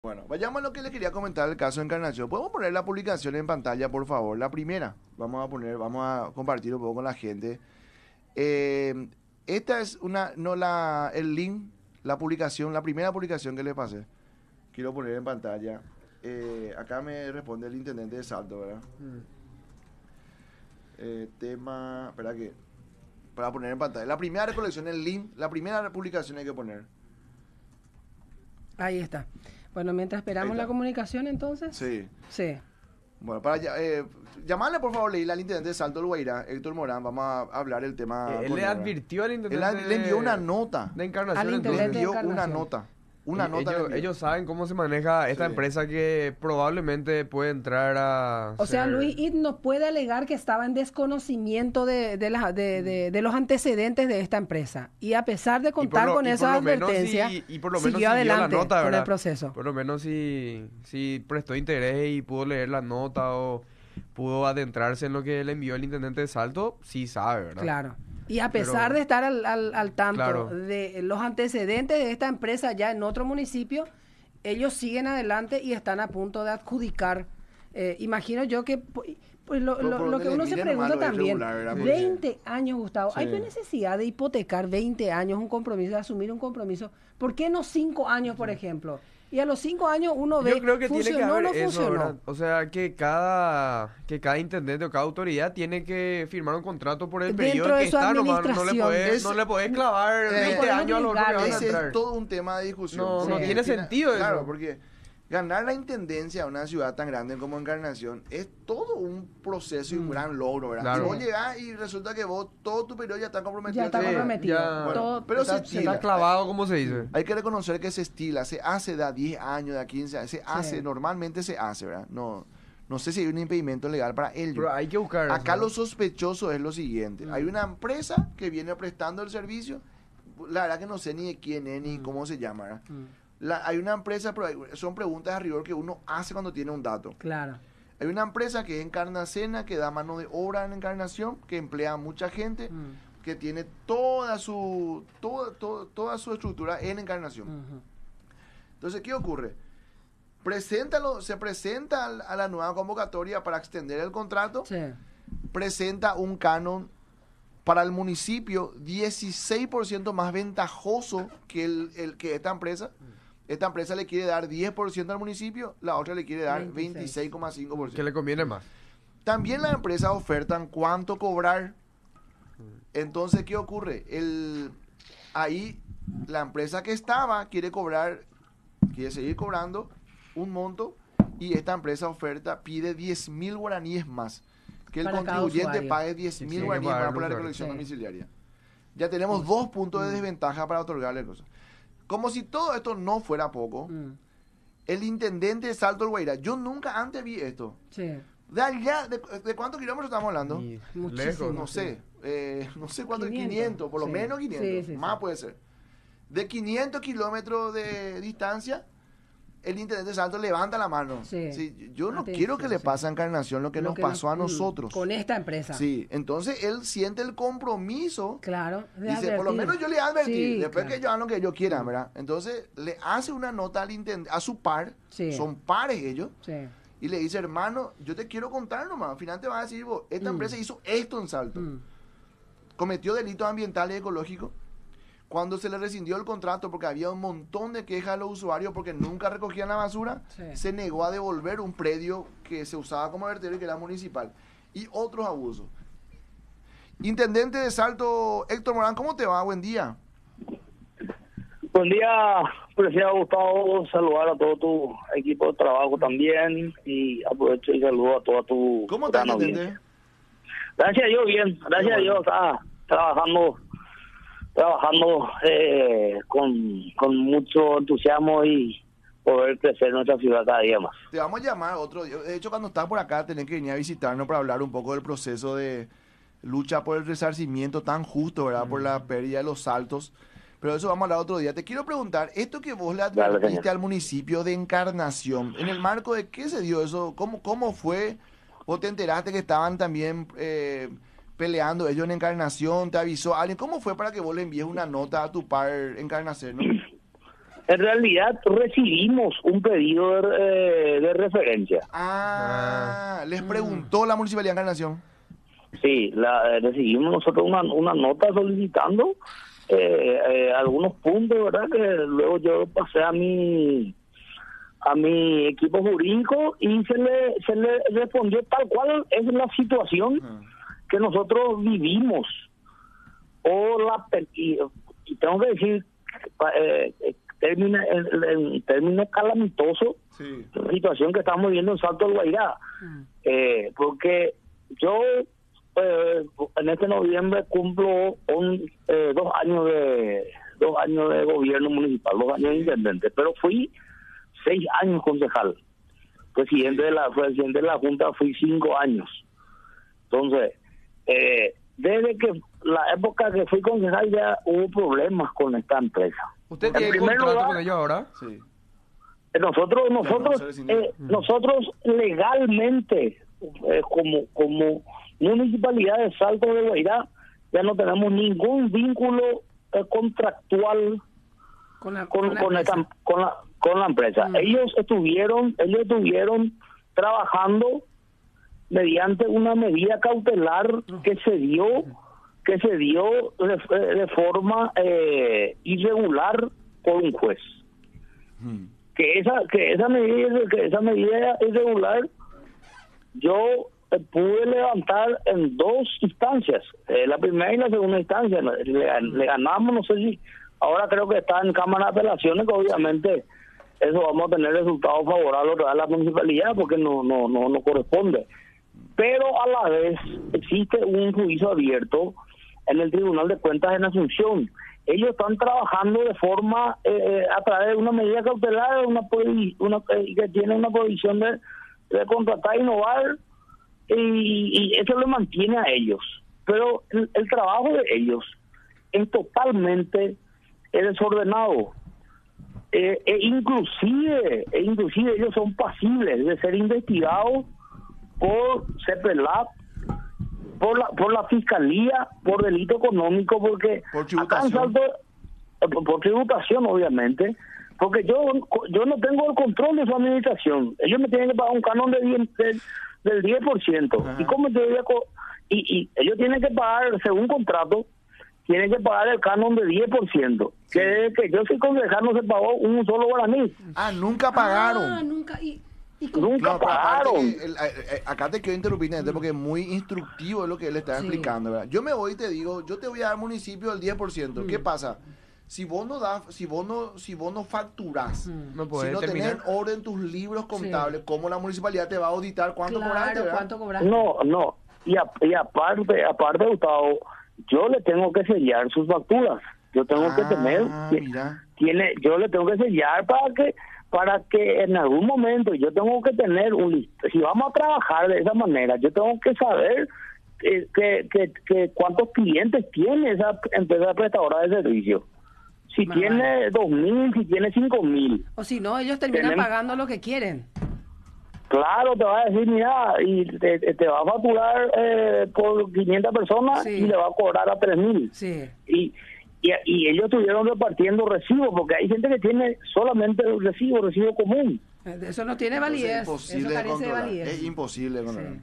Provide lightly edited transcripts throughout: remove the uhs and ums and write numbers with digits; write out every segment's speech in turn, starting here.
Bueno, vayamos a lo que le quería comentar el caso de Encarnación. ¿Podemos poner la publicación en pantalla, por favor? La primera. Vamos a compartir un poco con la gente. Eh, Esta es el link, la publicación, la primera publicación que le pasé. Quiero poner en pantalla. Acá me responde el intendente de Salto, ¿verdad? Espera que, para poner en pantalla. La primera recolección, el link, la primera publicación hay que poner. Ahí está. Bueno, mientras esperamos la comunicación, entonces. Sí. Sí. Bueno, para llamarle por favor, Leila, al intendente de Salto del Guairá, Héctor Morán, vamos a hablar el tema. Él le advirtió al intendente. Él le envió una nota. De Encarnación. Al Le intendente envió de Encarnación. una nota. Una nota. Ellos saben cómo se maneja esta Sí. empresa que probablemente puede entrar a. O sea, Luis Id no puede alegar que estaba en desconocimiento de los antecedentes de esta empresa. Y a pesar de contar con esas advertencias, y por lo menos siguió adelante la nota, con ¿verdad? el proceso. Por lo menos si prestó interés y pudo leer la nota o pudo adentrarse en lo que le envió el intendente de Salto, sí sabe, ¿verdad? Claro. Y a pesar de estar al tanto Claro. de los antecedentes de esta empresa ya en otro municipio, ellos siguen adelante y están a punto de adjudicar. Imagino yo que pues lo que uno se pregunta también, 20 años, Gustavo, Sí. ¿hay necesidad de hipotecar 20 años un compromiso, de asumir un compromiso? ¿Por qué no 5 años, por ejemplo? Y a los 5 años uno ve, Yo creo que tiene que ¿funcionó o haber no eso, funcionó? ¿verdad? O sea, que cada intendente o cada autoridad tiene que firmar un contrato por el Dentro periodo de que su está, nomás administración. no le podés clavar No 20 podemos años a los otros que van a Ese entrar. es todo un tema de discusión. No, Porque tiene sentido Claro, eso. porque ganar la intendencia de una ciudad tan grande como Encarnación es todo un proceso y un gran logro, ¿verdad? Claro. Y vos llegás y resulta que vos, todo tu periodo ya está comprometido. Ya está Sí, comprometido. ya. Bueno, Todo- pero se está- estila. Está clavado, como se dice. Hay que reconocer que se estila, se hace de a 10 años, de a 15 años, se hace, normalmente se hace, ¿verdad? No sé si hay un impedimento legal para ello. Pero hay que buscar Acá eso, lo sospechoso es lo siguiente. Hay una empresa que viene prestando el servicio, la verdad que no sé ni de quién es ni cómo se llama, ¿verdad? Hay una empresa, pero son preguntas de rigor que uno hace cuando tiene un dato. Claro. Hay una empresa que es Encarnacena, que da mano de obra en Encarnación, que emplea a mucha gente, que tiene toda su estructura en Encarnación. Ujú. Entonces, ¿qué ocurre? Se presenta a la nueva convocatoria para extender el contrato, Sí. presenta un canon para el municipio 16% más ventajoso que que esta empresa. Esta empresa le quiere dar 10% al municipio, la otra le quiere dar 26. 26,5%. que le conviene más. También las empresas ofertan cuánto cobrar. Entonces, ¿qué ocurre? Ahí la empresa que estaba quiere seguir cobrando un monto, y esta empresa pide 10.000 guaraníes más. Que el Para cada contribuyente usuario. pague 10.000 Sí, guaraníes que pagar más por la el usuario. recolección Sí. domiciliaria. Ya tenemos 2 puntos de desventaja para otorgarle cosas. Como si todo esto no fuera poco, Mm. el intendente de Salto del Guairá, yo nunca antes vi esto. Sí. De allá, ¿de cuántos kilómetros estamos hablando? Y Muchísimo. lejos. No sé, no sé cuánto, 500, 500, por lo sí. menos 500, Sí, sí, más sí. puede ser. De 500 kilómetros de distancia, el intendente de Salto levanta la mano. Sí. Sí, yo no Atención, quiero que le sí. pase a Encarnación lo que nos pasó a nosotros. Con esta empresa. Sí, entonces él siente el compromiso. Claro. de Dice, por lo advertir. menos yo le advertí, Sí, después claro. que yo hagan lo que ellos quieran, ¿verdad? Entonces le hace una nota al intendente, a su par, Sí. son pares ellos, Sí. y le dice, hermano, yo te quiero contar nomás, al final te vas a decir, vos, esta empresa hizo esto en Salto, Mm. cometió delitos ambientales y ecológicos. Cuando se le rescindió el contrato porque había un montón de quejas de los usuarios porque nunca recogían la basura, Sí. se negó a devolver un predio que se usaba como vertedero y que era municipal. Y otros abusos. Intendente de Salto, Héctor Morán, ¿cómo te va? Buen día. Buen día, presidente Gustavo, saludar a todo tu equipo de trabajo también y aprovecho y saludo a toda tu ¿Cómo estás, gran intendente? audiencia. Gracias a Dios, bien, gracias a Qué Dios, bueno. trabajando con mucho entusiasmo y poder crecer nuestra ciudad cada día más. Te vamos a llamar otro día. De hecho, cuando estás por acá, tenés que venir a visitarnos para hablar un poco del proceso de lucha por el resarcimiento tan justo, ¿verdad? Por la pérdida de los saltos. Pero eso vamos a hablar otro día. Te quiero preguntar, esto que vos le Dale, advertiste señor. al municipio de Encarnación, ¿en el marco de qué se dio eso? ¿Cómo fue? ¿Vos te enteraste que estaban también peleando ellos en Encarnación? ¿Te avisó alguien? ¿Cómo fue para que vos le envíes una nota a tu par Encarnación? ¿No? En realidad recibimos un pedido de referencia. Les preguntó la Municipalidad de Encarnación. Sí, recibimos nosotros una nota solicitando algunos puntos, ¿verdad? Que luego yo pasé a mi equipo jurídico y se le respondió tal cual es la situación que nosotros vivimos. Y tengo que decir, en términos calamitosos, la situación que estamos viviendo en Salto del Guairá. Porque yo en este noviembre cumplo 2 años de gobierno municipal, 2 años de intendente, pero fui 6 años concejal. Presidente de la Junta fui 5 años. Entonces, desde que la época que fui concejal ya hubo problemas con esta empresa. ¿Usted tiene contrato con ellos ahora? Sí. Nosotros legalmente, como Municipalidad de Salto de Guairá, ya no tenemos ningún vínculo contractual con la empresa. Ellos estuvieron trabajando mediante una medida cautelar que se dio de forma irregular por un juez. Que esa medida irregular yo pude levantar en 2 instancias, la primera y la segunda instancia. Le ganamos, no sé si ahora creo que está en Cámara de Apelaciones, que obviamente eso vamos a tener resultados favorables a la municipalidad porque no corresponde. Pero a la vez existe un juicio abierto en el Tribunal de Cuentas en Asunción. Ellos están trabajando de forma a través de una medida cautelar, que tiene una prohibición de contratar e innovar, y eso lo mantiene a ellos. Pero el trabajo de ellos es totalmente desordenado. Inclusive ellos son pasibles de ser investigados por CEPELAP, por la Fiscalía, por delito económico, porque por tributación. Por tributación, obviamente, porque yo no tengo el control de su administración. Ellos me tienen que pagar un canon del 10%. Ajá. ¿Y cómo te voy a y ellos tienen que pagar, según contrato, tienen que pagar el canon de 10%. Sí. Que yo soy concejal, no se pagó un solo guaraní. Nunca pagaron. Nunca. Nunca pagaron. Acá te quiero interrumpir, porque es muy instructivo lo que él está explicando, ¿verdad? Yo me voy y te digo, yo te voy a dar municipio el 10%. ¿Qué pasa? Si vos no facturás, no si no tenés orden tus libros contables, ¿cómo la municipalidad te va a auditar cuánto cobraste? No. Y aparte, Gustavo, yo le tengo que sellar sus facturas. Yo tengo que tener, yo le tengo que sellar para que en algún momento yo tengo que tener un listo. Si vamos a trabajar de esa manera, yo tengo que saber que cuántos clientes tiene esa empresa prestadora de servicio. Si tiene 2.000, si tiene 5.000. O si no, ellos terminan pagando lo que quieren. Claro, te va a decir, mira, y te va a facturar por 500 personas y le va a cobrar a 3.000. Sí. Y ellos estuvieron repartiendo recibos, porque hay gente que tiene solamente el recibo común. Eso no tiene validez. Eso carece de validez. Es imposible controlar.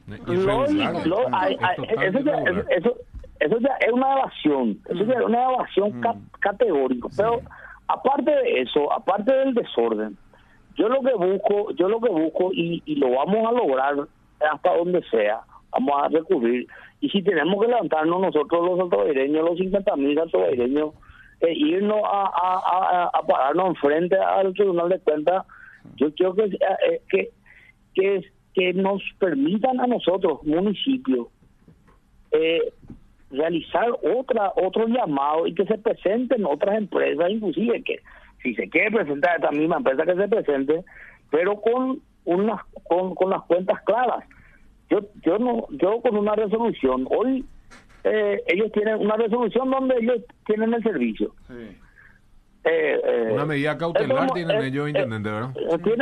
Eso ya es una evasión. Eso ya es una evasión categórica. Pero aparte de eso, aparte del desorden, yo lo que busco y lo vamos a lograr hasta donde sea, vamos a recurrir. Y si tenemos que levantarnos nosotros los salvadoreños, los 50.000 salvadoreños, irnos a pararnos enfrente al Tribunal de Cuentas, yo quiero que nos permitan a nosotros, municipios, realizar otro llamado y que se presenten otras empresas, inclusive que si se quiere presentar esta misma empresa, que se presente, pero con las cuentas claras. Yo con una resolución, hoy ellos tienen una resolución donde ellos tienen el servicio. Sí. Una medida cautelar tienen ellos, intendente, ¿verdad?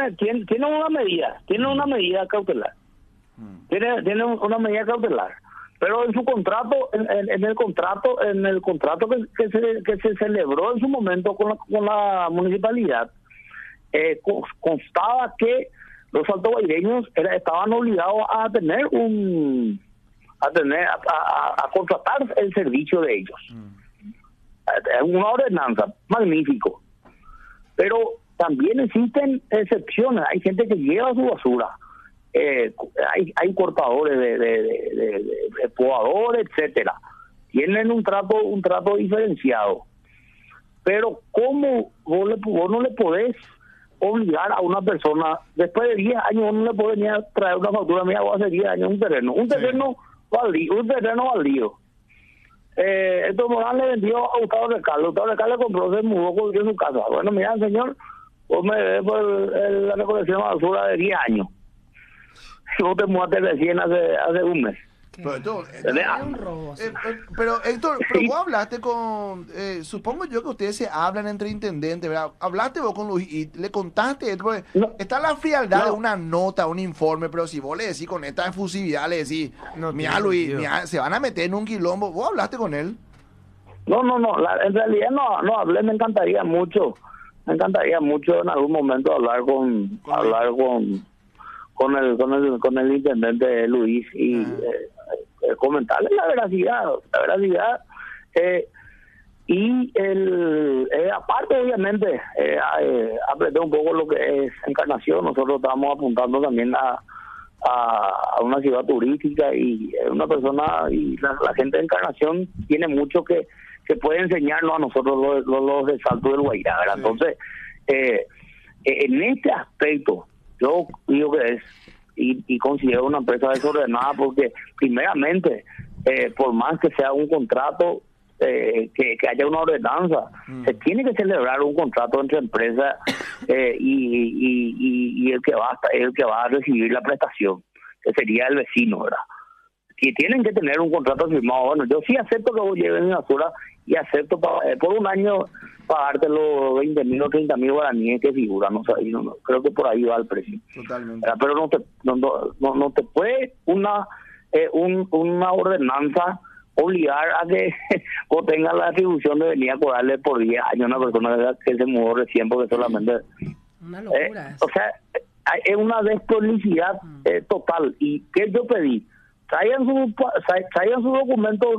Tienen una medida cautelar. Tienen una medida cautelar. Pero en su contrato, en el contrato que se celebró en su momento con la municipalidad, constaba que los altoguaireños estaban obligados a tener a contratar el servicio de ellos. Es una ordenanza, magnífico. Pero también existen excepciones. Hay gente que lleva su basura. Hay cortadores de podadores, etcétera. Tienen un trato diferenciado. Pero ¿cómo vos no le podés obligar a una persona, después de 10 años vos no le podés ni a traer una factura? Mira, vos hace 10 años un terreno baldío. Entonces Morán le vendió a Gustavo Recalde. Gustavo Recalde compró, se mudó, construyó su casa. Bueno, mira, señor, vos me debes por la recolección de basura de 10 años. Y vos te mudaste recién hace un mes. Pero Héctor, vos hablaste con, supongo yo que ustedes se hablan entre intendentes, ¿verdad? Hablaste vos con Luis y le contaste, está la frialdad de una nota, un informe, pero si vos le decís con esta efusividad, le decís, mira Luis, se van a meter en un quilombo. ¿Vos hablaste con él? No, en realidad no hablé. Me encantaría mucho en algún momento hablar con el intendente Luis y comentarle la veracidad, y aparte obviamente apreté un poco lo que es Encarnación. Nosotros estamos apuntando también a una ciudad turística, y una persona, y la gente de Encarnación tiene mucho que puede enseñarnos a nosotros los de Salto del Guairá, ¿verdad? Sí. Entonces en este aspecto yo digo que es y considero una empresa desordenada, porque primeramente, por más que sea un contrato, que haya una ordenanza, se tiene que celebrar un contrato entre empresas y el que va a recibir la prestación, que sería el vecino, ¿verdad? Que tienen que tener un contrato firmado. Bueno, yo sí acepto que vos lleves mi basura, y acepto por un año pagarte los 20.000 o 30.000 guaraníes que figuran. No, creo que por ahí va el precio. Totalmente. Pero no te puede una ordenanza obligar a que vos tengas la atribución de venir a cobrarle por 10 años a una persona que se mudó recién, porque solamente... Una locura. O sea, es una despolicidad total. ¿Y qué yo pedí? Traigan sus documentos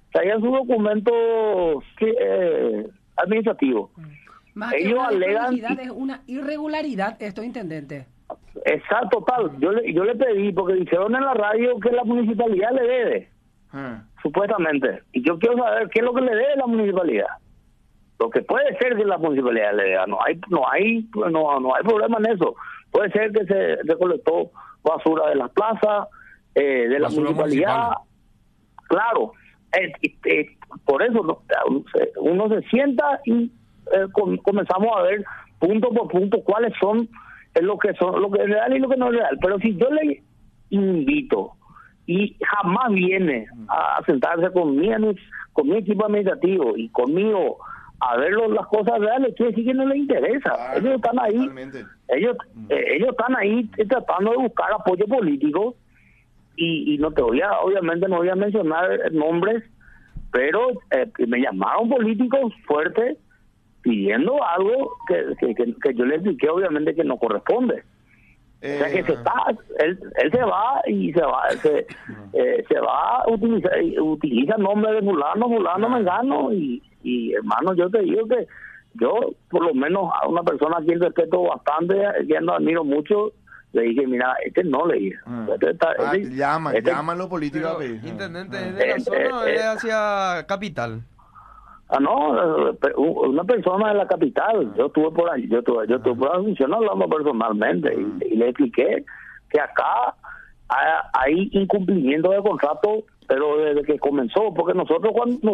administrativos. Más que ellos una alegan, es una irregularidad esto, intendente. Exacto, total. Yo le pedí, porque dijeron en la radio que la municipalidad le debe, supuestamente. Y yo quiero saber qué es lo que le debe la municipalidad. Lo que puede ser que la municipalidad le deba, no hay problema en eso. Puede ser que se recolectó basura de las plazas, de la municipalidad. Claro. Por eso uno se sienta y comenzamos a ver punto por punto cuáles son lo que es real y lo que no es real. Pero si yo le invito y jamás viene a sentarse con mi equipo administrativo y conmigo a ver las cosas reales, quiere decir que no le interesa. Claro, ellos están ahí, ellos están ahí tratando de buscar apoyo político, y obviamente no voy a mencionar nombres, pero me llamaron políticos fuertes pidiendo algo que yo les expliqué, obviamente, que no corresponde. O sea que él se va y se va a utiliza nombres de fulano, mengano, y hermano, yo te digo que yo, por lo menos a una persona a quien respeto bastante, que no admiro mucho, le dije, mira, no le dije. Llaman los políticos. Intendente, ¿es de la zona o es hacia capital? No, una persona de la capital. Yo estuve por ahí, yo estuve por Asunción hablando personalmente, y le expliqué que acá hay incumplimiento de contrato, pero desde que comenzó, porque nosotros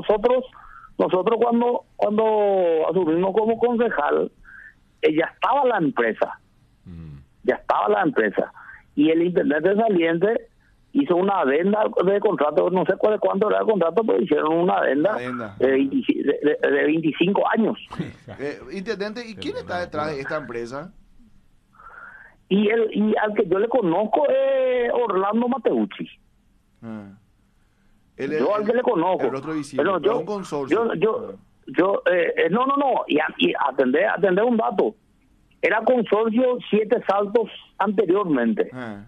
cuando asumimos como concejal, ya estaba la empresa. Y el intendente saliente hizo una adenda de contrato, no sé cuánto era el contrato, pero hicieron una adenda de 25 años. Intendente, ¿y quién está detrás de esta empresa? Y al que yo le conozco es Orlando Mateucci. Yo al que le conozco. El otro visible, pero yo, un consorcio. No. Y atender un dato. Era consorcio 7 Saltos anteriormente.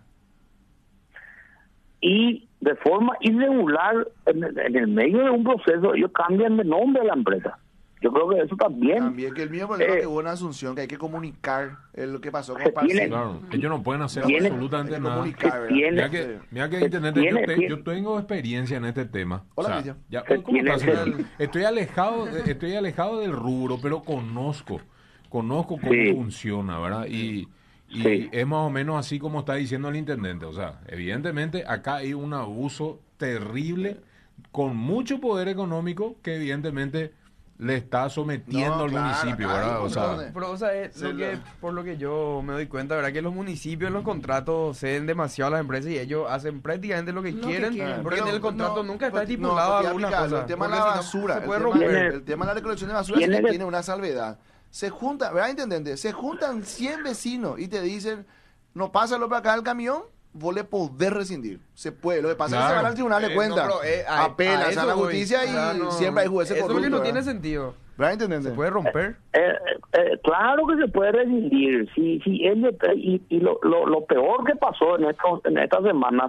Y de forma irregular, en el medio de un proceso, ellos cambian de nombre a la empresa. Yo creo que eso también. También que el mismo problema que hubo en Asunción, que hay que comunicar lo que pasó con Claro, ellos no pueden hacer absolutamente nada. Mira que intendente, yo tengo experiencia en este tema. Hola, ¿cómo estás? Estoy alejado del rubro, pero conozco cómo funciona, ¿verdad? Y es más o menos así como está diciendo el intendente. O sea, evidentemente acá hay un abuso terrible con mucho poder económico que evidentemente le está sometiendo al municipio, ¿verdad? Por lo que yo me doy cuenta, ¿verdad? Que los municipios en los contratos ceden demasiado a las empresas y ellos hacen prácticamente lo que quieren, porque en el contrato nunca está estipulado alguna cosa. El tema de la basura, el tema de la recolección de basura tiene una salvedad. Se juntan, ¿verdad, intendente? Se juntan 100 vecinos y te dicen, no pásalo para acá el camión, vos le podés rescindir. Se puede. Lo que pasa es que se van al tribunal de cuenta. Apelas a la justicia y siempre hay jueces corruptos. Eso que no tiene sentido. ¿Verdad, intendente? ¿Se puede romper? Claro que se puede rescindir. Y lo peor que pasó en estas semanas,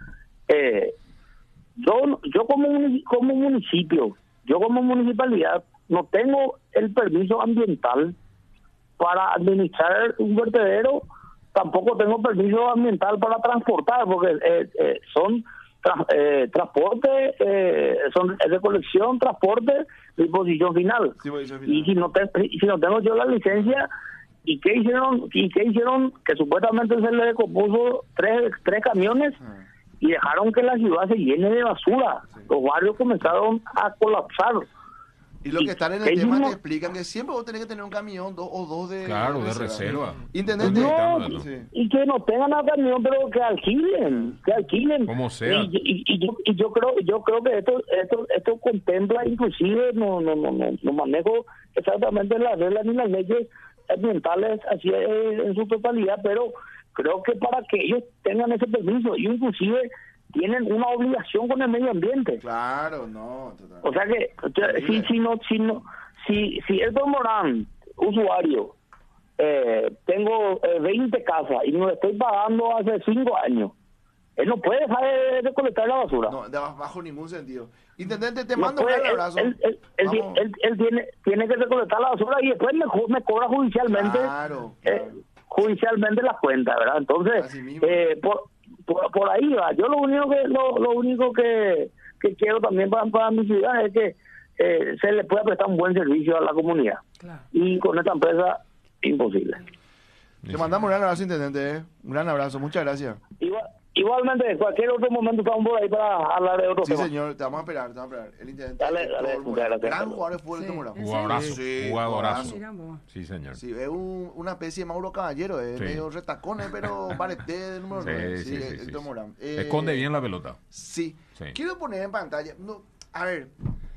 yo como municipio, yo como municipalidad, no tengo el permiso ambiental para administrar un vertedero. Tampoco tengo permiso ambiental para transportar, porque son transporte, son recolección, transporte, disposición final. Y si no tengo yo la licencia, ¿y qué hicieron? Que supuestamente se le compuso tres camiones y dejaron que la ciudad se llene de basura. Los barrios comenzaron a colapsar. Y los que están en el tema te explican que siempre vos tenés que tener un camión o dos de reserva. ¿Intendente? Y que no tengan el camión, pero que alquilen. Como sea. Y yo creo que esto contempla, inclusive, no manejo exactamente las reglas ni las leyes ambientales así en su totalidad, pero creo que para que ellos tengan ese permiso, y inclusive tienen una obligación con el medio ambiente. Claro, no. Total. O sea que si Héctor Morán, usuario, tengo 20 casas y me lo estoy pagando hace 5 años, él no puede dejar de recolectar la basura. No, bajo ningún sentido. Intendente, te mando un abrazo. Él tiene que recolectar la basura y después me cobra judicialmente. Claro. Judicialmente las cuentas, ¿verdad? Entonces, por ahí va. Yo lo único que quiero también para mi ciudad es que se le pueda prestar un buen servicio a la comunidad. Claro. Y con esta empresa, imposible. Te mandamos un gran abrazo, intendente. Un gran abrazo, muchas gracias. Igualmente, en cualquier otro momento estamos por ahí para hablar de otro tema. Sí, señor, te vamos a esperar. El intendente. Dale, gran jugador de fútbol, Morán. Jugadorazo. Sí, señor. Sí, es una especie de Mauro Caballero, es medio retacón, pero parete de número 9. Sí. Morán. Esconde bien la pelota. Sí. Quiero poner en pantalla. A ver.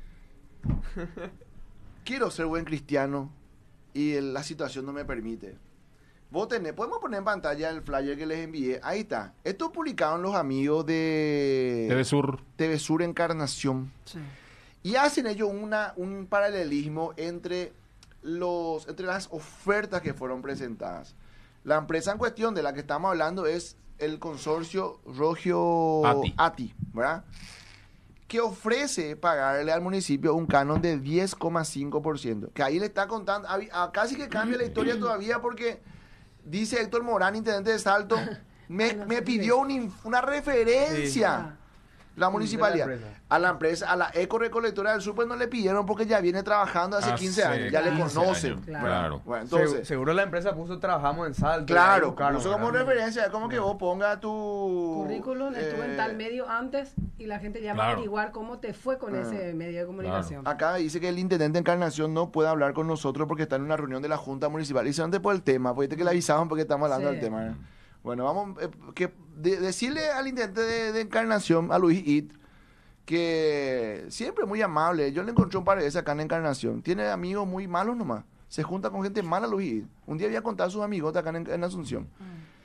Quiero ser buen cristiano y la situación no me permite. Podemos poner en pantalla el flyer que les envié. Ahí está. Esto publicaron los amigos de TV Sur Encarnación. Sí. Y hacen ellos un paralelismo entre las ofertas que fueron presentadas. La empresa en cuestión de la que estamos hablando es el consorcio Rogio Ati, ¿verdad? Que ofrece pagarle al municipio un canon de 10,5%. Que ahí le está contando, casi que cambia la historia todavía porque dice Héctor Morán, intendente de Salto, me pidió una referencia. La municipalidad. A la empresa, a la eco recolectora del sur, pues no le pidieron porque ya viene trabajando hace 15 años, ya le conocen. Claro. Bueno, entonces, seguro la empresa trabajamos en Salto. Claro, puso como referencia, es como que vos pongas tu currículum, estuve en tal medio antes y la gente ya va a averiguar cómo te fue con ese medio de comunicación. Acá dice que el intendente Encarnación no puede hablar con nosotros porque está en una reunión de la Junta Municipal. Y solamente por el tema, porque que le avisaban porque estamos hablando del tema. Bueno, vamos decirle al intendente de Encarnación, a Luis It, que siempre muy amable. Yo le encontré un par de veces acá en Encarnación. Tiene amigos muy malos nomás. Se junta con gente mala, Luis It. Un día voy a contar a sus amigos acá en Asunción.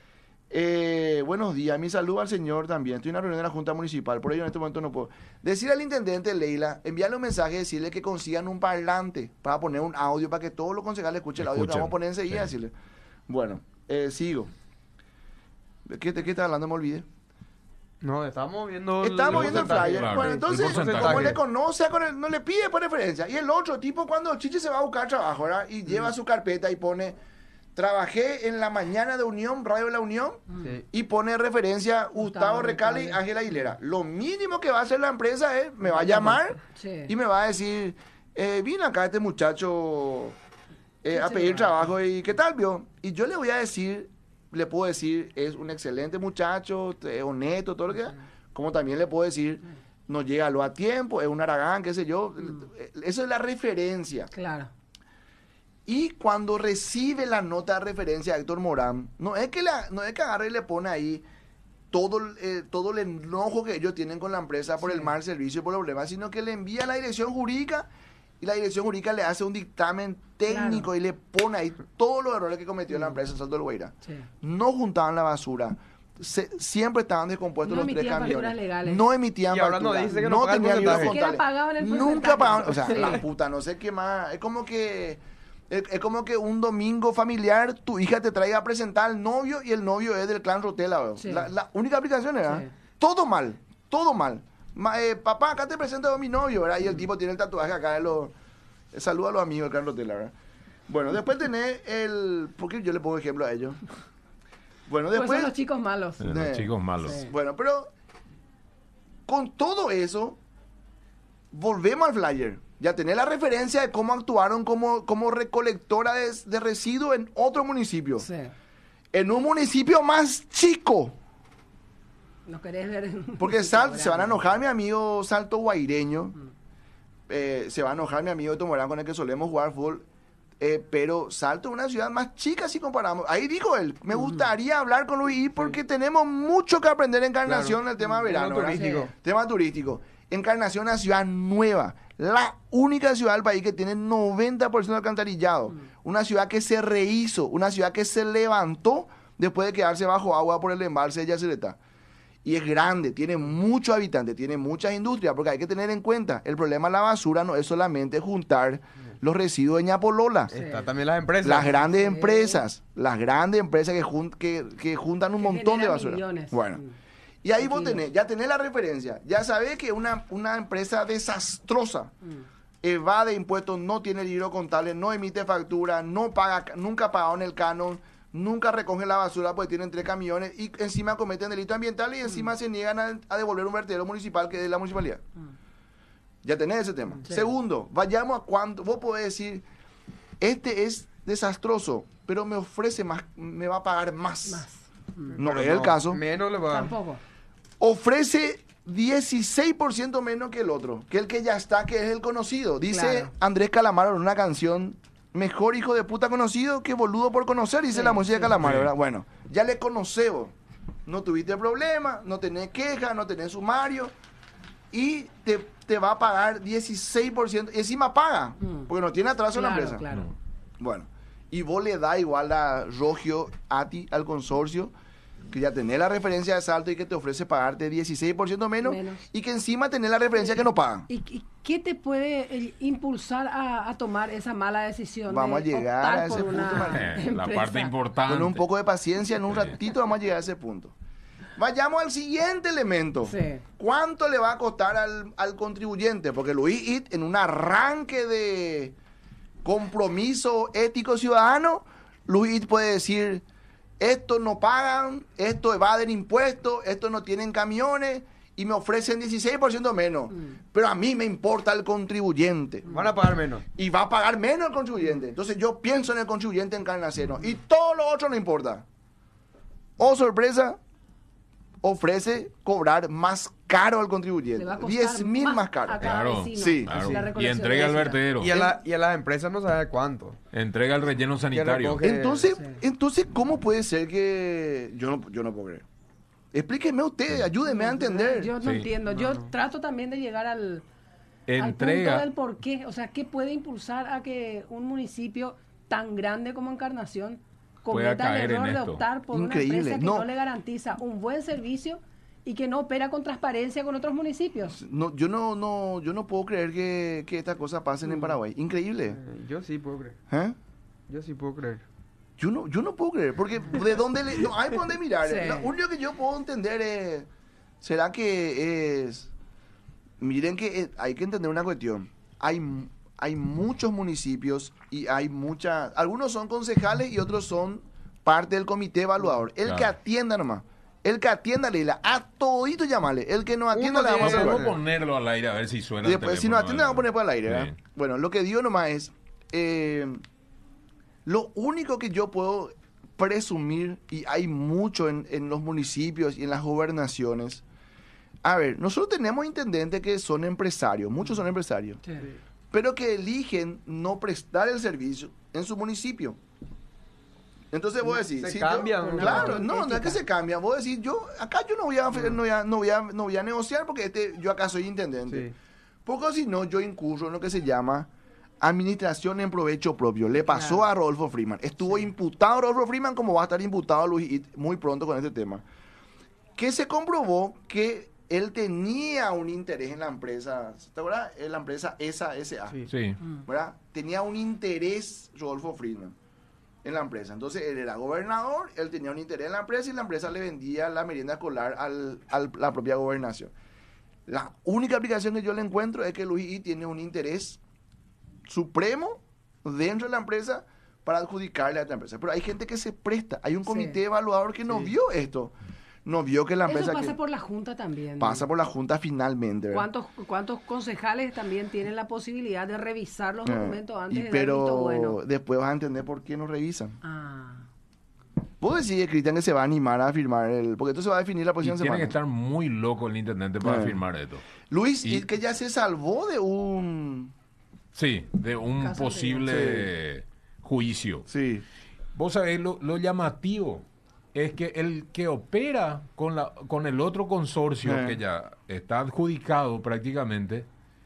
Buenos días, mi saludo al señor también. Estoy en una reunión de la Junta Municipal, por ello en este momento no puedo. Decir al intendente Leila, enviarle un mensaje y decirle que consigan un parlante para poner un audio para que todos los concejales escuchen el audio que vamos a poner enseguida. Sí. Decirle. Bueno, sigo. ¿Qué está hablando? Me olvidé. No, estábamos viendo el flyer. Claro, bueno, entonces, como le conoce, no le pide por referencia. Y el otro tipo, cuando Chiche se va a buscar trabajo, ¿verdad? Y lleva su carpeta y pone, trabajé en la mañana de Unión, Radio de la Unión, y pone referencia Gustavo Recalde y Ángel Aguilera. Lo mínimo que va a hacer la empresa es, me va a llamar y me va a decir, vino acá este muchacho a pedir trabajo y ¿qué tal, vio? Y yo le voy a decir, le puedo decir, es un excelente muchacho, honesto, todo lo que sea. Como también le puedo decir, no llega a tiempo, es un aragán, qué sé yo. Eso es la referencia. Claro. Y cuando recibe la nota de referencia a Héctor Morán, no es que agarre y le pone ahí todo el enojo que ellos tienen con la empresa por el mal servicio y por los problemas, sino que le envía a la dirección jurídica y la dirección jurídica le hace un dictamen técnico y le pone ahí todos los errores que cometió la empresa Salto del Guairá. No juntaban la basura. Siempre estaban descompuestos los 3 camiones. No emitían facturas. No tenían libros contables. Nunca pagaban. O sea, la puta, no sé qué más. Es como que un domingo familiar tu hija te traiga a presentar al novio y el novio es del clan Rotela. La única aplicación era todo mal. Papá, acá te presento a mi novio, ¿verdad? Y el tipo tiene el tatuaje acá de los... Saluda a los amigos del clan Rotela, ¿verdad? Bueno, después tenés ¿por qué yo le pongo ejemplo a ellos? Bueno, después... Pues son los chicos malos. Los chicos malos. Sí. Bueno, pero con todo eso, volvemos al flyer. Ya tenés la referencia de cómo actuaron como recolectora de residuos en otro municipio. Sí. En un municipio más chico. ¿No querés ver? Porque se van a enojar mi amigo Salto Guaireño. Se va a enojar mi amigo Tomorán con el que solemos jugar fútbol. Pero Salto es una ciudad más chica si comparamos. Ahí dijo él, me gustaría hablar con Luis porque tenemos mucho que aprender en Encarnación en el tema verano. Tema turístico. Encarnación es una ciudad nueva. La única ciudad del país que tiene 90% de alcantarillado. Una ciudad que se rehizo, una ciudad que se levantó después de quedarse bajo agua por el embalse de Yacyretá. Y es grande, tiene muchos habitantes, tiene muchas industrias, porque hay que tener en cuenta, el problema de la basura no es solamente juntar los residuos de Ñapolola. Está también las empresas. Las grandes empresas que juntan un montón de basura. Millones. Bueno, y ahí vos ya tenés la referencia, ya sabés que una empresa desastrosa evade impuestos, no tiene libro contable, no emite factura, no paga, nunca ha pagado en el canon, nunca recoge la basura porque tienen 3 camiones y encima cometen delitos ambientales y encima se niegan a devolver un vertedero municipal que es de la municipalidad. Ya tenés ese tema. Sí. Segundo, vayamos a cuánto. Vos podés decir, este es desastroso, pero me ofrece más, me va a pagar más. No es el caso. Menos le va a dar. Tampoco. Ofrece 16% menos que el otro, que el que ya está, que es el conocido. Dice Andrés Calamaro en una canción, mejor hijo de puta conocido que boludo por conocer, dice la música de Calamaro, ¿verdad? Bueno, ya le conocemos. No tuviste problema, no tenés queja, no tenés sumario y te va a pagar 16% y encima paga, porque no tiene atraso en la empresa. Claro. Bueno, y vos le da igual a Rogio, ATI, al consorcio, que ya tenés la referencia de Salto y que te ofrece pagarte 16% menos y que encima tenés la referencia que no pagan. ¿Y qué te puede impulsar a tomar esa mala decisión? Vamos a llegar a ese punto. La parte importante. Con un poco de paciencia, en un ratito vamos a llegar a ese punto. Vayamos al siguiente elemento. Sí. ¿Cuánto le va a costar al contribuyente? Porque Luis It, en un arranque de compromiso ético ciudadano, Luis It puede decir, estos no pagan, estos evaden impuestos, estos no tienen camiones y me ofrecen 16% menos. Pero a mí me importa el contribuyente. Van a pagar menos. Y va a pagar menos el contribuyente. Entonces yo pienso en el contribuyente encarnaceno. Y todo lo otro no importa. Oh, sorpresa, ofrece cobrar más caro al contribuyente. 10.000 más caro. Claro, vecino, sí. Claro. Y entrega al vertedero. Y a las empresas no sabe cuánto. Entrega el relleno sanitario. Entonces, ¿cómo puede ser que yo no puedo creer? Explíqueme usted, ayúdeme a entender. Yo no entiendo. Yo trato también de llegar al punto del por qué. O sea, ¿qué puede impulsar a que un municipio tan grande como Encarnación cometa el error de optar por una empresa que no le garantiza un buen servicio y que no opera con transparencia con otros municipios. Yo no puedo creer que estas cosas pasen en Paraguay. Increíble. Yo sí puedo creer. Yo sí puedo creer. Yo no puedo creer, porque ¿de dónde no hay por dónde mirar? Sí. Lo único que yo puedo entender es, ¿será que es? Miren que hay que entender una cuestión. Hay muchos municipios y hay muchas, algunos son concejales y otros son parte del comité evaluador. El que atienda nomás. El que atienda, Leila, a todito llamarle. El que no atienda, le vamos a poner. Vamos a ponerlo al aire a ver si suena. Después, si no atiende, vamos a poner para el aire. ¿Verdad? Bueno, lo que digo nomás es, lo único que yo puedo presumir, y hay mucho en los municipios y en las gobernaciones. A ver, nosotros tenemos intendentes que son empresarios, muchos son empresarios, sí, pero que eligen no prestar el servicio en su municipio. Entonces vos decís, se cambian, claro, no es que se cambian. Vos decís, acá yo no voy a negociar porque yo acá soy intendente. Sí. Porque si no, yo incurro en lo que se llama administración en provecho propio. Le pasó a Rodolfo Freeman. Estuvo imputado Rodolfo Freeman como va a estar imputado Luis muy pronto con este tema. Que se comprobó que él tenía un interés en la empresa, ¿te acuerdas? En la empresa ESA S.A. Sí. ¿Verdad? Tenía un interés Rodolfo Freeman en la empresa. Entonces él era gobernador, él tenía un interés en la empresa y la empresa le vendía la merienda escolar a la propia gobernación. La única aplicación que yo le encuentro es que Luis I tiene un interés supremo dentro de la empresa para adjudicarle a esta empresa. Pero hay gente que se presta, hay un comité evaluador que no vio esto. No vio que la empresa... Eso pasa por la Junta también. Pasa por la Junta finalmente. ¿Cuántos concejales también tienen la posibilidad de revisar los documentos antes de dar pero visto bueno? Después vas a entender por qué no revisan. Vos decís, Cristian, que se va a animar a firmar porque esto se va a definir la posición de semana. Tiene que estar muy loco el intendente para firmar esto. Luis, que ya se salvó de un... Sí, de un posible juicio. Sí. Vos sabés, lo llamativo es que el que opera con el otro consorcio que ya está adjudicado prácticamente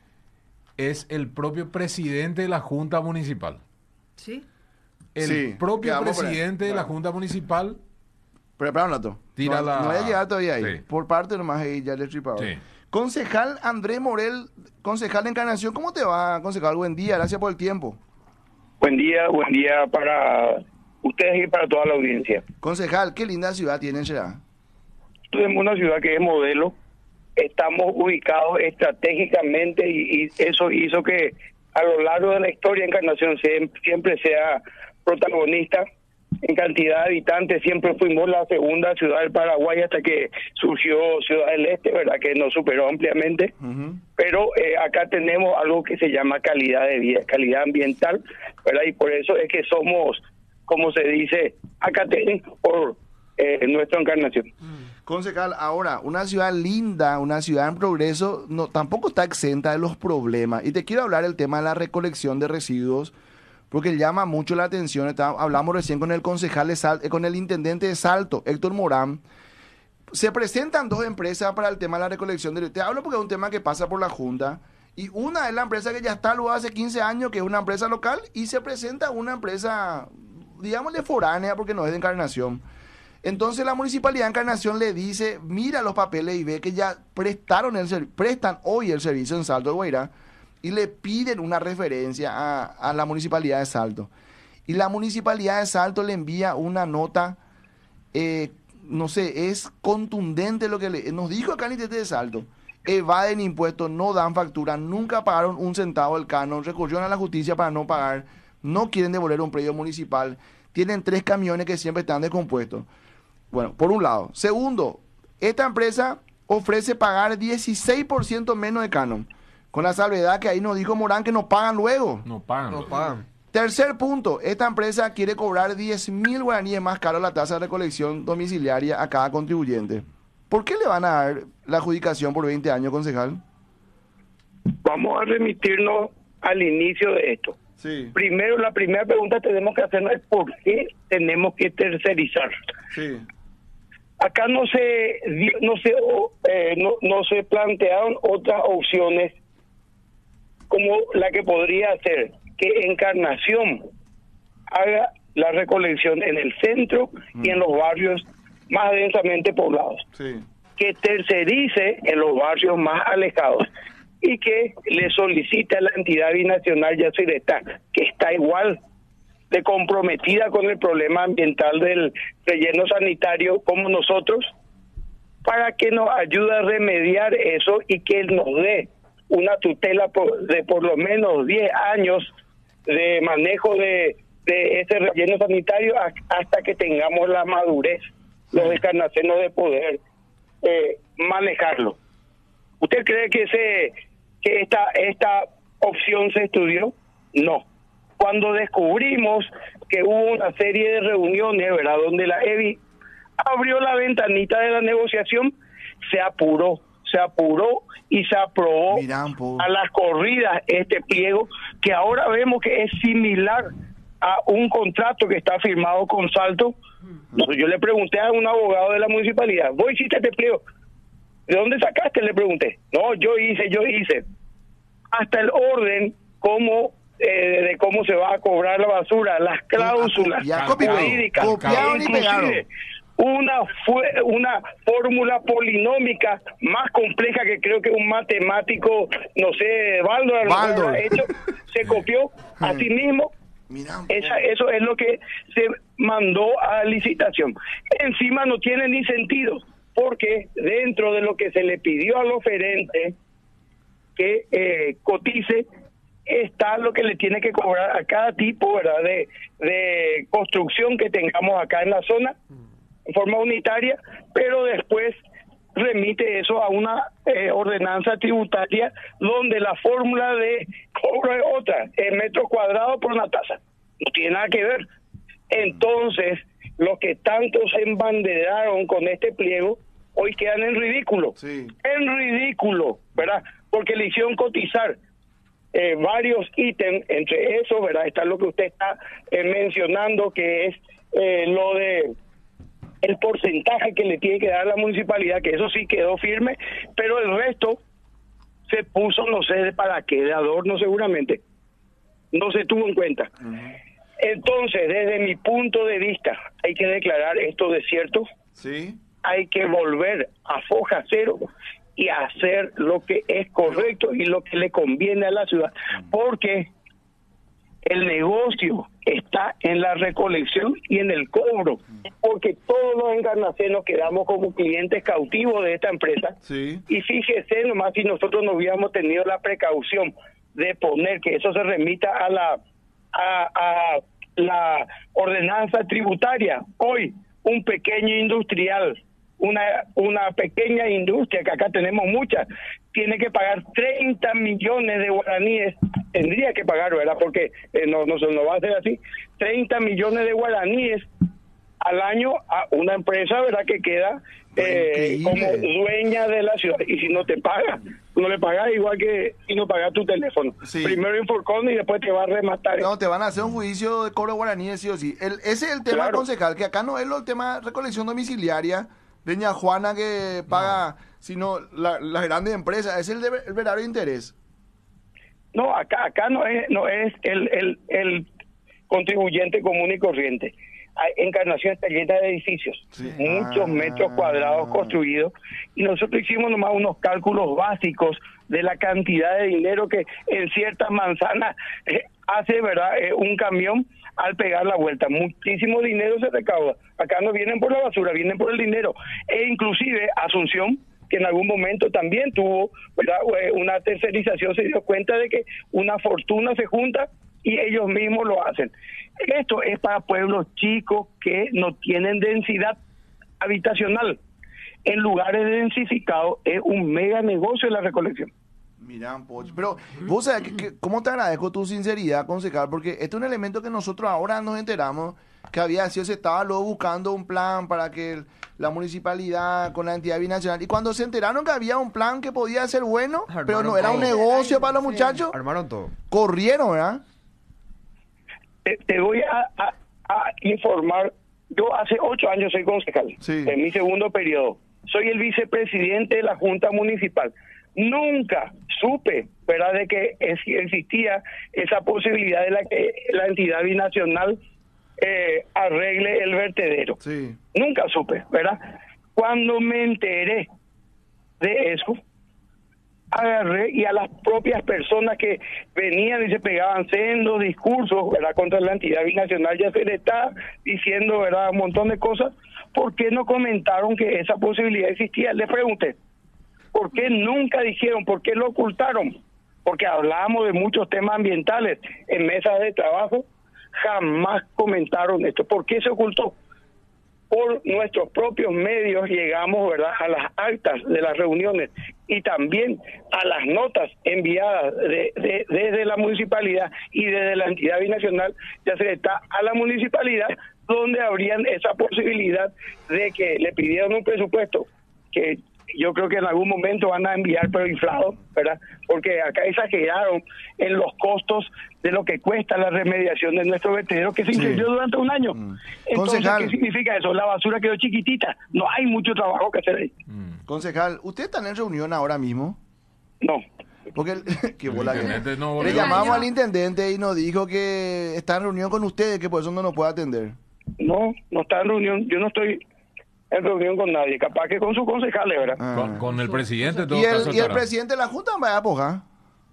es el propio presidente de la Junta Municipal. ¿Sí? El propio presidente de la Junta Municipal. Pero espera un rato. No voy a llegar todavía ahí. Sí. Por parte nomás ahí ya le tripaba. Sí. Concejal Andrés Morel, concejal de Encarnación, ¿cómo te va, concejal? Buen día, gracias por el tiempo. Buen día para ustedes y para toda la audiencia. Concejal, qué linda ciudad tienen, ¿será? Tenemos una ciudad que es modelo, estamos ubicados estratégicamente y eso hizo que a lo largo de la historia Encarnación siempre sea protagonista. En cantidad de habitantes siempre fuimos la segunda ciudad del Paraguay hasta que surgió Ciudad del Este, ¿verdad? Que nos superó ampliamente. Pero acá tenemos algo que se llama calidad de vida, calidad ambiental, ¿verdad? Y por eso es que somos, como se dice, académicos por nuestra Encarnación. Concejal, ahora, una ciudad linda, una ciudad en progreso, tampoco está exenta de los problemas. Y te quiero hablar del tema de la recolección de residuos, porque llama mucho la atención. Hablamos recién con el concejal con el intendente de Salto, Héctor Morán. Se presentan dos empresas para el tema de la recolección de residuos. Te hablo porque es un tema que pasa por la Junta. Y una es la empresa que ya está luego hace 15 años, que es una empresa local, y se presenta una empresa, digámosle foránea, porque no es de Encarnación. Entonces la Municipalidad de Encarnación le dice, mira los papeles y ve que ya prestan hoy el servicio en Salto de Guairá, y le piden una referencia a la Municipalidad de Salto. Y la Municipalidad de Salto le envía una nota, no sé, es contundente lo que nos dijo acá en el Intendente de Salto. Evaden impuestos, no dan factura, nunca pagaron un centavo del canon, recurrieron a la justicia para no pagar, no quieren devolver un predio municipal, tienen 3 camiones que siempre están descompuestos. Bueno, por un lado. Segundo, esta empresa ofrece pagar 16% menos de canon. Con la salvedad que ahí nos dijo Morán que no pagan luego. No pagan. Tercer punto, esta empresa quiere cobrar 10.000 guaraníes más caro la tasa de recolección domiciliaria a cada contribuyente. ¿Por qué le van a dar la adjudicación por 20 años, concejal? Vamos a remitirnos al inicio de esto. Sí. Primero, la primera pregunta que tenemos que hacernos es ¿por qué tenemos que tercerizar? Sí. Acá no se plantearon otras opciones como la que podría ser que Encarnación haga la recolección en el centro y en los barrios más densamente poblados. Sí. Que tercerice en los barrios más alejados y que le solicite a la entidad binacional Yacyretá, que está igual de comprometida con el problema ambiental del relleno sanitario como nosotros, para que nos ayude a remediar eso y que nos dé una tutela de por lo menos 10 años de manejo de ese relleno sanitario hasta que tengamos la madurez, los encarnacenos, de poder manejarlo. ¿Usted cree que esta opción se estudió? No. Cuando descubrimos que hubo una serie de reuniones, ¿verdad?, donde la EBI abrió la ventanita de la negociación, se apuró y se aprobó a las corridas este pliego, que ahora vemos que es similar a un contrato que está firmado con Salto. Entonces yo le pregunté a un abogado de la municipalidad, ¿vos hiciste este pliego? ¿De dónde sacaste? Le pregunté. No, yo hice. Hasta el orden, de cómo se va a cobrar la basura, las cláusulas jurídicas, inclusive una fórmula polinómica más compleja que creo que un matemático, no sé, Baldor hecho, se copió a sí mismo. Eso es lo que se mandó a licitación. Encima no tiene ni sentido, porque dentro de lo que se le pidió al oferente que cotice está lo que le tiene que cobrar a cada tipo, ¿verdad?, de construcción que tengamos acá en la zona en forma unitaria, pero después remite eso a una ordenanza tributaria donde la fórmula de cobro es otra, en metros cuadrados por una tasa. No tiene nada que ver. Entonces, los que tanto se embanderaron con este pliego, hoy quedan en ridículo. Sí. En ridículo, ¿verdad? Porque le hicieron cotizar varios ítems, entre eso, ¿verdad?, está lo que usted está mencionando, que es lo de el porcentaje que le tiene que dar la municipalidad, que eso sí quedó firme, pero el resto se puso, no sé para qué, de adorno seguramente, no se tuvo en cuenta. Entonces, desde mi punto de vista, hay que declarar esto desierto, sí, hay que volver a foja cero y hacer lo que es correcto y lo que le conviene a la ciudad, porque el negocio está en la recolección y en el cobro, porque todos los encarnacenos quedamos como clientes cautivos de esta empresa. Sí. Y fíjese nomás, si nosotros no hubiéramos tenido la precaución de poner que eso se remita a la ordenanza tributaria, hoy un pequeño industrial, una pequeña industria, que acá tenemos muchas, tiene que pagar 30 millones de guaraníes, tendría que pagar, ¿verdad?, porque no va a ser así, 30 millones de guaraníes al año a una empresa, ¿verdad?, que queda como dueña de la ciudad. Y si no te paga, no le pagas, igual que si no pagas tu teléfono. Sí. Primero Inforcon y después te va a rematar. No, te van a hacer un juicio de cobro guaraníes, sí o sí. Ese es el tema, claro, concejal, que acá no es el tema de recolección domiciliaria de ña Juana que paga, sino las grandes empresas. Es el verdadero interés. No, acá no es el contribuyente común y corriente. Encarnación está llena de edificios, sí, muchos metros cuadrados construidos, y nosotros hicimos nomás unos cálculos básicos de la cantidad de dinero que en ciertas manzanas hace, ¿verdad?, un camión al pegar la vuelta. Muchísimo dinero se recauda. Acá no vienen por la basura, vienen por el dinero. E inclusive Asunción, que en algún momento también tuvo, ¿verdad?, una tercerización, se dio cuenta de que una fortuna se junta y ellos mismos lo hacen. Esto es para pueblos chicos que no tienen densidad habitacional. En lugares densificados es un mega negocio la recolección. Mirá, Poch, pero vos sabés cómo te agradezco tu sinceridad, concejal, porque este es un elemento que nosotros ahora nos enteramos que había sido, se estaba luego buscando un plan para que la municipalidad con la entidad binacional, y cuando se enteraron que había un plan que podía ser bueno, pero no era un negocio para los muchachos, armaron todo, corrieron, ¿verdad? Te voy a informar. Yo hace 8 años soy concejal, sí, en mi segundo periodo. Soy el vicepresidente de la Junta Municipal. Nunca supe, ¿verdad?, de que existía esa posibilidad de la que la entidad binacional arregle el vertedero. Sí. Nunca supe, ¿verdad? Cuando me enteré de eso, agarré y a las propias personas que venían y se pegaban sendos discursos, ¿verdad?, contra la entidad binacional, ya se le está diciendo, ¿verdad?, un montón de cosas. ¿Por qué no comentaron que esa posibilidad existía? Le pregunté. ¿Por qué nunca dijeron? ¿Por qué lo ocultaron? Porque hablábamos de muchos temas ambientales en mesas de trabajo, jamás comentaron esto. ¿Por qué se ocultó? Por nuestros propios medios llegamos, ¿verdad?, a las actas de las reuniones y también a las notas enviadas desde la municipalidad y desde la entidad binacional, ya se está a la municipalidad, donde habrían esa posibilidad de que le pidieran un presupuesto que yo creo que en algún momento van a enviar, pero inflado, ¿verdad? Porque acá exageraron en los costos de lo que cuesta la remediación de nuestro vertedero, que se incendió durante un año. Entonces, Concejal, ¿qué significa eso? La basura quedó chiquitita, no hay mucho trabajo que hacer ahí. Concejal, ¿usted está en reunión ahora mismo? No. Porque qué bola que... No, Le llamamos al intendente y nos dijo que está en reunión con ustedes, que por eso no nos puede atender. No está en reunión, yo no estoy en reunión con nadie, capaz que con sus concejales, ¿verdad? Con el presidente. Todo ¿Y el presidente de la Junta va a apojar?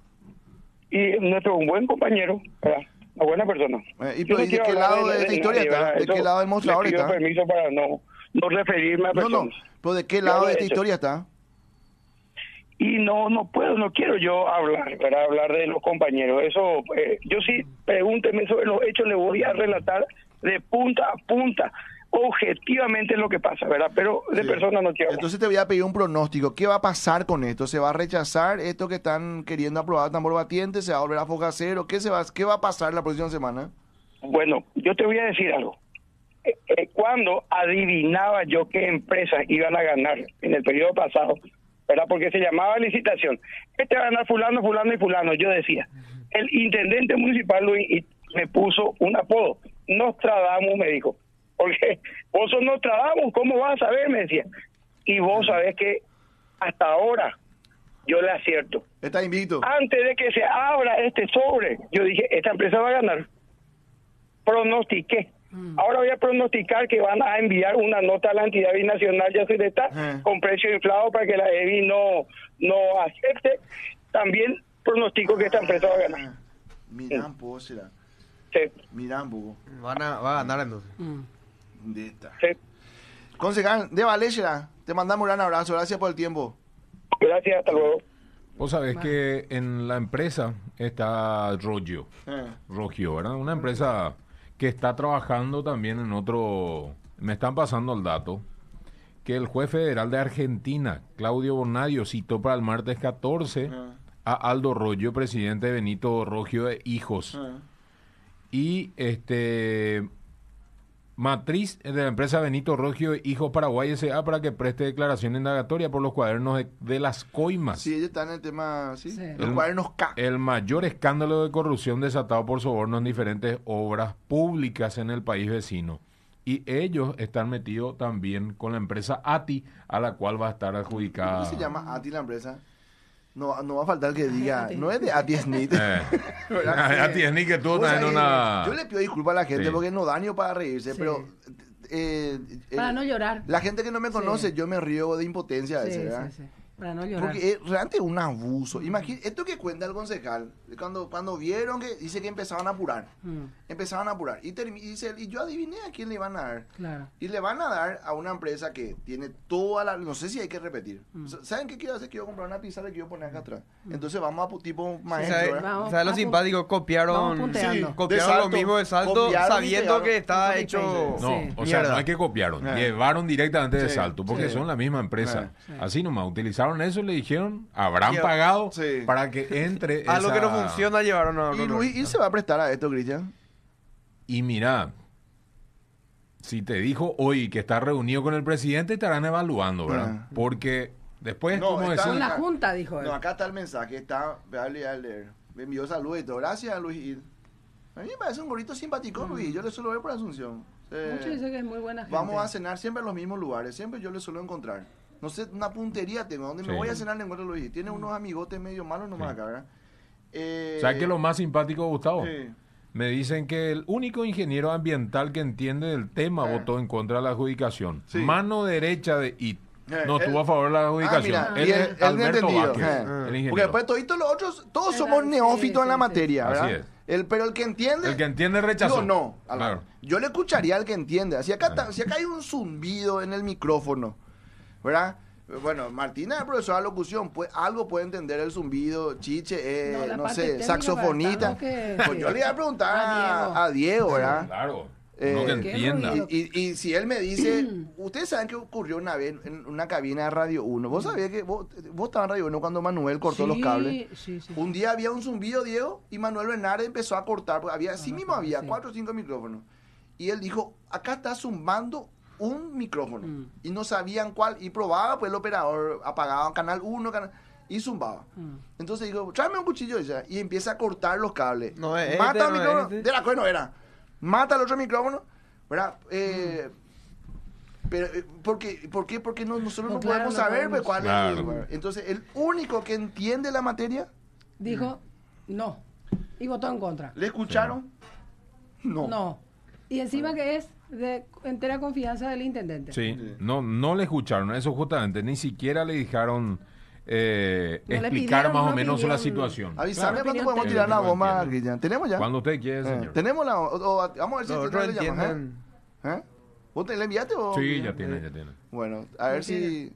Y un buen compañero, ¿verdad? Una buena persona. ¿Y de qué lado de esta historia está? ¿De qué lado del mostrador está? Pido permiso para no referirme a personas. ¿Pero de qué lado de esta historia está? Y no quiero yo hablar de los compañeros. Eso, yo sí, pregúnteme sobre los hechos, le voy a relatar de punta a punta, objetivamente lo que pasa, ¿verdad? Pero de personas no quiero hablar. Entonces te voy a pedir un pronóstico. ¿Qué va a pasar con esto? ¿Se va a rechazar esto que están queriendo aprobar tambor batiente? ¿Se va a volver a foja cero? ¿Qué va a pasar la próxima semana? Bueno, yo te voy a decir algo. Cuando adivinaba yo qué empresas iban a ganar en el periodo pasado, ¿verdad? Porque se llamaba licitación. Va a ganar fulano, fulano y fulano. Yo decía, el intendente municipal Luis me puso un apodo. Nostradamus, me dijo. Porque vos sos Nostradamus, ¿cómo vas a saber? Me decía. Y vos sabés que hasta ahora yo le acierto. Está invicto. Antes de que se abra este sobre, yo dije, esta empresa va a ganar. Pronostiqué. Ahora voy a pronosticar que van a enviar una nota a la entidad binacional ya se está con precio inflado para que la EBI no acepte. También pronostico que esta empresa va a ganar. Miran, pues será. Sí. Miran, poco. Va a ganar entonces. De esta. Sí. Concejal, de Valera, te mandamos un gran abrazo. Gracias por el tiempo. Gracias, hasta luego. Vos sabés que en la empresa está Rogio, ¿verdad? Una empresa que está trabajando también en otro... Me están pasando el dato que el juez federal de Argentina, Claudio Bonadio, citó para el martes 14 a Aldo Rogio, presidente de Benito Rogio de Hijos. Y matriz de la empresa Benito Rogio de Hijos Paraguay S.A. para que preste declaración indagatoria por los cuadernos de las coimas. Sí, ellos están en el tema, sí. Los cuadernos K. El mayor escándalo de corrupción desatado por sobornos en diferentes obras públicas en el país vecino. Y ellos están metidos también con la empresa ATI, a la cual va a estar adjudicada. ¿Cómo se llama ATI la empresa? No va a faltar que diga, no es de ATI SNIT. ATI SNIT que tú estás en una... Yo le pido disculpas a la gente porque no daño para reírse, pero... para no llorar. La gente que no me conoce, yo me río de impotencia a veces, ¿verdad? Para no llorar. Porque realmente es un abuso. Imagínate, esto que cuenta el concejal, cuando vieron que dice que empezaban a apurar. Empezaban a apurar. Y yo adiviné a quién le iban a dar. Claro. Y le van a dar a una empresa que tiene toda la... No sé si hay que repetir. ¿Saben qué quiero hacer? Quiero comprar una pizarra y quiero poner acá atrás. Entonces vamos a tipo maestro. ¿Sabes lo simpático? Copiaron lo mismo de Salto sabiendo que estaba hecho... No, o sea, no es que copiaron. Llevaron directamente de Salto porque son la misma empresa. Así nomás, utilizaron eso, le dijeron, habrán pagado para que entre a lo que no funciona llevaron a... ¿Y Luis se va a prestar a esto, Cristian? Y mira, si te dijo hoy que está reunido con el presidente, estarán evaluando, ¿verdad? Porque después, como decía... Con la Junta, dijo él. No, acá está el mensaje, voy a leer. Me envió saludos y todo. Gracias, Luis. A mí me parece un gorrito simpático, Luis. Yo le suelo ver por Asunción. Muchos dicen que es muy buena gente. Vamos a cenar siempre en los mismos lugares. Siempre yo le suelo encontrar. No sé, una puntería tengo. Donde me voy a cenar le encuentro a Luis. Tiene unos amigotes medio malos nomás acá, ¿verdad? ¿Sabes qué es lo más simpático, Gustavo? Me dicen que el único ingeniero ambiental que entiende del tema votó en contra de la adjudicación. Sí. Mano derecha de IT. No estuvo a favor de la adjudicación. Él es Alberto Vázquez, el ingeniero. Porque después todos los otros, todos somos neófitos en la materia, ¿verdad? Así es. Pero el que entiende... El que entiende rechazó. No. Claro. Yo le escucharía al que entiende. Si acá hay un zumbido en el micrófono, ¿verdad? Bueno, Martina es profesora de locución, pues algo puede entender el zumbido, chiche, no sé, saxofonista. Pues yo le iba a preguntar a Diego, ¿verdad? Claro. No que entienda. Y si él me dice, ustedes saben que ocurrió una vez en una cabina de Radio 1. ¿Vos sabías que vos estabas en Radio 1 cuando Manuel cortó los cables? Sí. Un día había un zumbido, Diego, y Manuel Bernardes empezó a cortar, porque había 4 o 5 micrófonos. Y él dijo, acá está zumbando un micrófono. Y no sabían cuál, y probaba, pues el operador apagaba canal 1, y zumbaba. Entonces digo, tráeme un cuchillo y empieza a cortar los cables. Mata el micrófono, de la cual no era. Mata el otro micrófono, ¿verdad? Pero, ¿por qué? Porque nosotros no podemos saber cuál es. Entonces, el único que entiende la materia... Dijo, no. Y votó en contra. ¿Le escucharon? No. Y encima que es de entera confianza del intendente. Sí. No le escucharon. Eso justamente. Ni siquiera le dijeron... explicar más o menos la situación. Avísame cuando podemos tirar la bomba, Guillermo. ¿Tenemos ya? Cuando usted quiere, señor. ¿Tenemos la vamos a ver si le llaman. ¿Vos te la enviaste o...? Sí, ya tiene. Bueno, a ver si...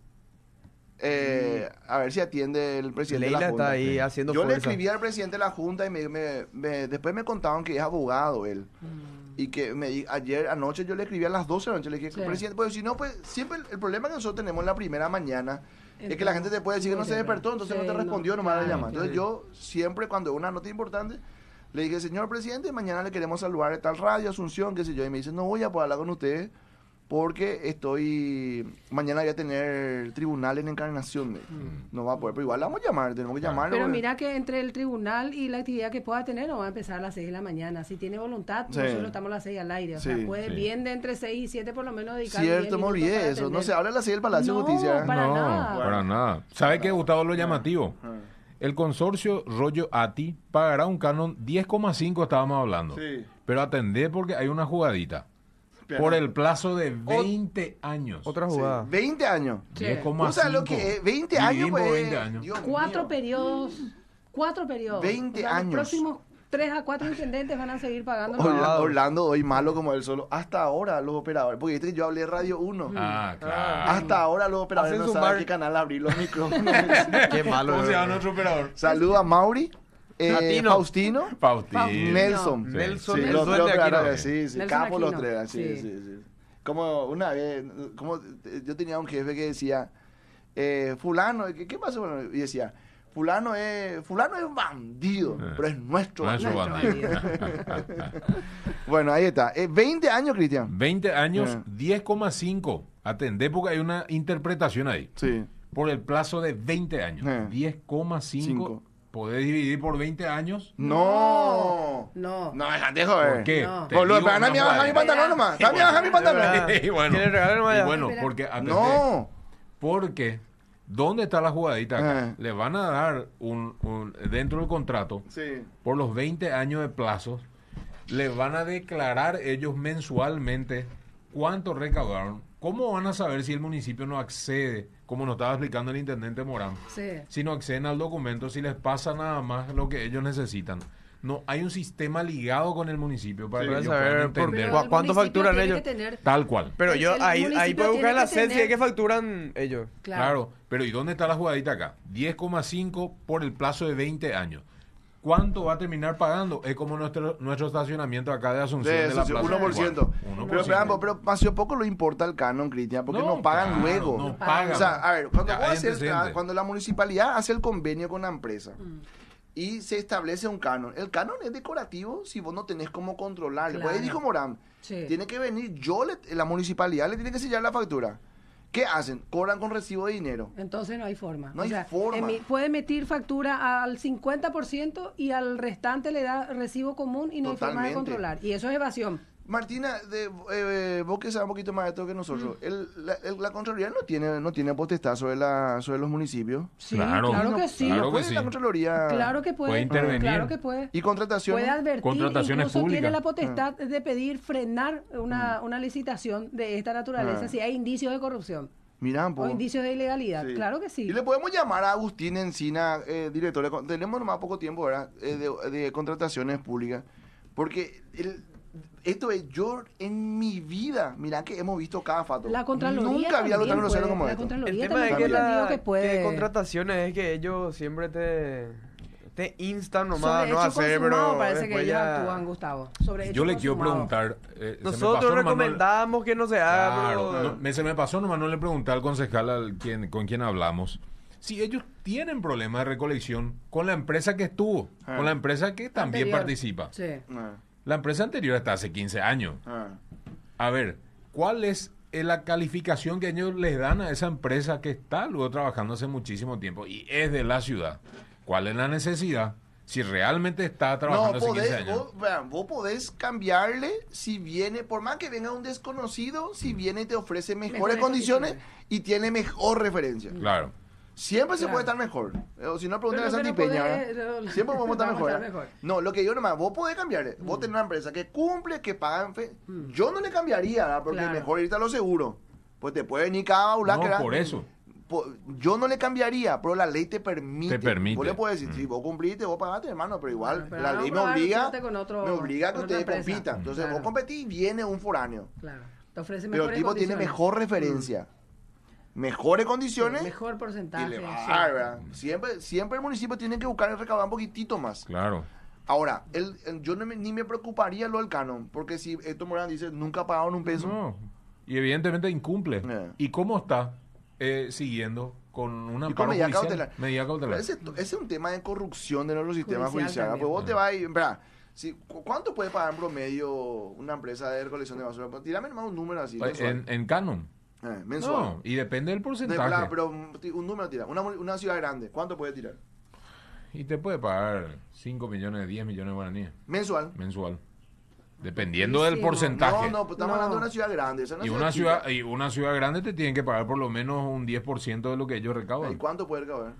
a ver si atiende el presidente Leila de la Junta. Está ahí haciendo Yo fuerza. le escribí al presidente de la Junta y después me contaron que es abogado él. Y que ayer anoche yo le escribí a las 12 de la noche, le dije, presidente, pues si no, pues siempre el problema que nosotros tenemos en la primera mañana es que la gente te puede decir que no se despertó, entonces no te respondió, nomás la llamada. Entonces yo siempre cuando es una nota importante, le dije, señor presidente, mañana le queremos saludar de tal radio, Asunción, qué sé yo, y me dice, no voy a poder hablar con usted porque mañana voy a tener tribunal en Encarnación. No va a poder, pero igual la vamos a llamar, tenemos que llamarlo. Pero mira que entre el tribunal y la actividad que pueda tener, no va a empezar a las 6 de la mañana. Si tiene voluntad, nosotros estamos a las 6 al aire. O sea, puede bien de entre 6 y 7 por lo menos dedicar. Cierto, me olvidé eso. No se habla a las 6 del Palacio de Justicia. Para nada. ¿Sabe qué, Gustavo, lo llamativo? El consorcio Rollo ATI pagará un canon 10,5, estábamos hablando. Sí. Pero atendé porque hay una jugadita. Por el plazo de 20 años. Otra jugada. 20 años. 10,5. O sea, lo que es 20 años, pues. 20 años. 4 periodos. 20 años. Los próximos 3 a 4 intendentes van a seguir pagando. Orlando, hoy malo como él solo. Hasta ahora los operadores. Porque viste que yo hablé de Radio 1. Claro. Hasta ahora los operadores no saben qué canal abrir los micrófonos. Qué malo. ¿Cómo se llama nuestro operador? Saluda a Mauri. Faustino. Nelson. Sí. Nelson. Sí, los tres, sí. Nelson Capo los Aquino. tres. Sí. Como una vez, yo tenía un jefe que decía, fulano, ¿qué pasó? Bueno, y decía, fulano es bandido, pero es nuestro bandido. Bueno, ahí está. 20 años, Cristian. 20 años, 10,5. Atendé porque hay una interpretación ahí. Sí. Por el plazo de 20 años. 10,5. ¿Podés dividir por 20 años? No, déjate joder. ¿Por qué? No. Por lo bajar mi pantalón nomás. También bajar mi pantalón. Bueno, porque atendé. Porque ¿dónde está la jugadita acá? Le van a dar dentro del contrato, por los 20 años de plazos, le van a declarar ellos mensualmente cuánto recaudaron. ¿Cómo van a saber si el municipio no accede, como nos estaba explicando el intendente Morán? Si no acceden al documento, si les pasa nada más lo que ellos necesitan. No, hay un sistema ligado con el municipio para que ellos puedan entender. ¿Cuánto facturan ellos? Tal cual. Pero yo ahí puedo buscar en la sed si es que facturan ellos. Claro, pero ¿y dónde está la jugadita acá? 10,5 por el plazo de 20 años. ¿Cuánto va a terminar pagando? Es como nuestro estacionamiento acá de Asunción de la Plaza 1%. Pero pasó poco lo importa el canon, Cristian, porque no pagan luego. No pagan. O sea, a ver, cuando la municipalidad hace el convenio con la empresa y se establece un canon, el canon es decorativo si vos no tenés cómo controlarlo. Pues ahí dijo Morán, tiene que venir, la municipalidad le tiene que sellar la factura. ¿Qué hacen? Cobran con recibo de dinero. Entonces no hay forma. No hay forma. Puede emitir factura al 50% y al restante le da recibo común y no hay forma de controlar. Y eso es evasión. Martina, vos que sabes un poquito más de esto que nosotros, la Contraloría no tiene potestad sobre los municipios. Sí, claro que sí. Claro que sí. La Contraloría claro que puede intervenir. Claro que puede. Y contrataciones. Puede advertir, Contrataciones incluso públicas. tiene la potestad de pedir frenar una licitación de esta naturaleza si hay indicios de corrupción. Mirá, o indicios de ilegalidad. Sí. Claro que sí. Y le podemos llamar a Agustín Encina, director. Tenemos nomás poco tiempo, ¿verdad? De contrataciones públicas. Porque esto es, yo en mi vida, mirá que hemos visto cada fato. La Contraloría nunca había algo tan grosero como esto. El tema es que contrataciones es que ellos siempre te instan nomás a no hacer, pero parece que ellos actúan, Gustavo. Yo le quiero preguntar. Nosotros recomendamos que no se haga. Claro, se me pasó nomás, no le pregunté al concejal con quien hablamos. Si ellos tienen problemas de recolección con la empresa que estuvo, con la empresa que también participa. Sí. La empresa anterior está hace 15 años. A ver, ¿cuál es la calificación que ellos les dan a esa empresa que está luego trabajando hace muchísimo tiempo y es de la ciudad? ¿Cuál es la necesidad? Si realmente está trabajando hace 15 años. Vos podés cambiarle si viene, por más que venga un desconocido, si viene y te ofrece mejores condiciones y tiene mejor referencia. Claro. Siempre se puede estar mejor. O si no, pregúntale a Santi Peña. Siempre podemos estar mejor. No, lo que yo nomás, vos podés cambiarle. Vos tenés una empresa que cumple, que paga en fe. Yo no le cambiaría, ¿verdad? Porque mejor irte a lo seguro. Pues te puede venir cada baula. No, por eso. Yo no le cambiaría, pero la ley te permite. Vos le puedes decir, si vos cumpliste, vos pagaste, hermano, pero igual la ley me obliga a que ustedes compitan. Entonces vos competís y viene un foráneo. Claro. Te ofrece pero el tipo tiene mejor referencia. Mejores condiciones, sí, mejor porcentaje. Y le va, siempre el municipio tiene que buscar recaudar un poquitito más. Claro. Ahora, yo ni me preocuparía lo del canon, porque si Héctor Morán dice nunca pagaron un peso. No. Y evidentemente incumple. ¿Y cómo está siguiendo con una medida cautelar? Medida cautelar. Ese es un tema de corrupción de nuestro sistema judicial. Pues vos te vas y, ¿cuánto puede pagar en promedio una empresa de recolección de basura? Tírame nomás un número así. En canon. Mensual. No, y depende del porcentaje. Pero un número tira. Una ciudad grande, ¿cuánto puede tirar? Y te puede pagar 5 millones, 10 millones de guaraníes. ¿Mensual? Dependiendo del porcentaje. No, pues estamos hablando de una ciudad grande. Y una ciudad grande te tienen que pagar por lo menos un 10% de lo que ellos recaudan. ¿Y cuánto puede recaudar?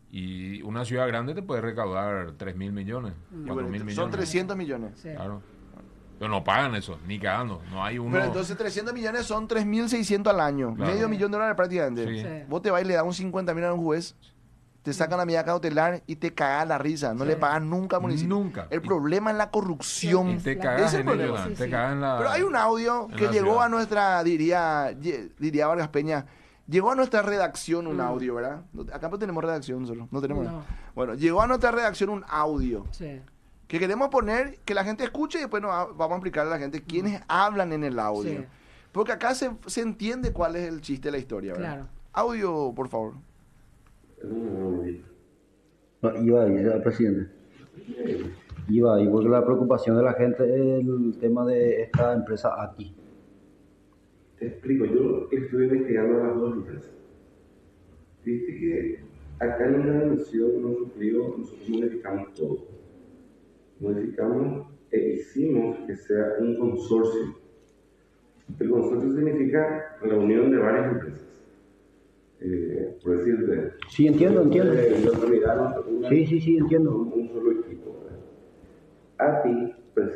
Y una ciudad grande te puede recaudar 3.000 millones, 4.000 millones. Son 300 millones. Sí. Claro. Pero no pagan eso, ni cagando. No hay uno. Pero entonces 300 millones son 3.600 al año. Claro. $500,000 prácticamente. Sí. Vos te vas y le das un 50.000 a un juez, te sacan la medida cautelar y te cagas la risa. No le pagan nunca al municipio. Nunca. El problema es la corrupción. Y te cagas en ello. Te cagas en la... Pero hay un audio que llegó a nuestra, diría Vargas Peña, llegó a nuestra redacción un audio, ¿verdad? Acá pues tenemos redacción solo. No tenemos. No. Bueno, llegó a nuestra redacción un audio. Sí. Que queremos poner, que la gente escuche y después vamos a explicarle a la gente quiénes hablan en el audio. Sí. Porque acá se entiende cuál es el chiste de la historia, ¿verdad? Claro. Audio, por favor. Iba ahí, señor presidente. Iba ahí, porque la preocupación de la gente es el tema de esta empresa aquí. Te explico, yo estuve investigando las dos empresas. Viste que acá en una emisión nosotros modificamos todo. Modificamos e hicimos que sea un consorcio. El consorcio significa la unión de varias empresas. Por decirte. Sí, entiendo. Sí, entiendo. Un solo equipo. ATI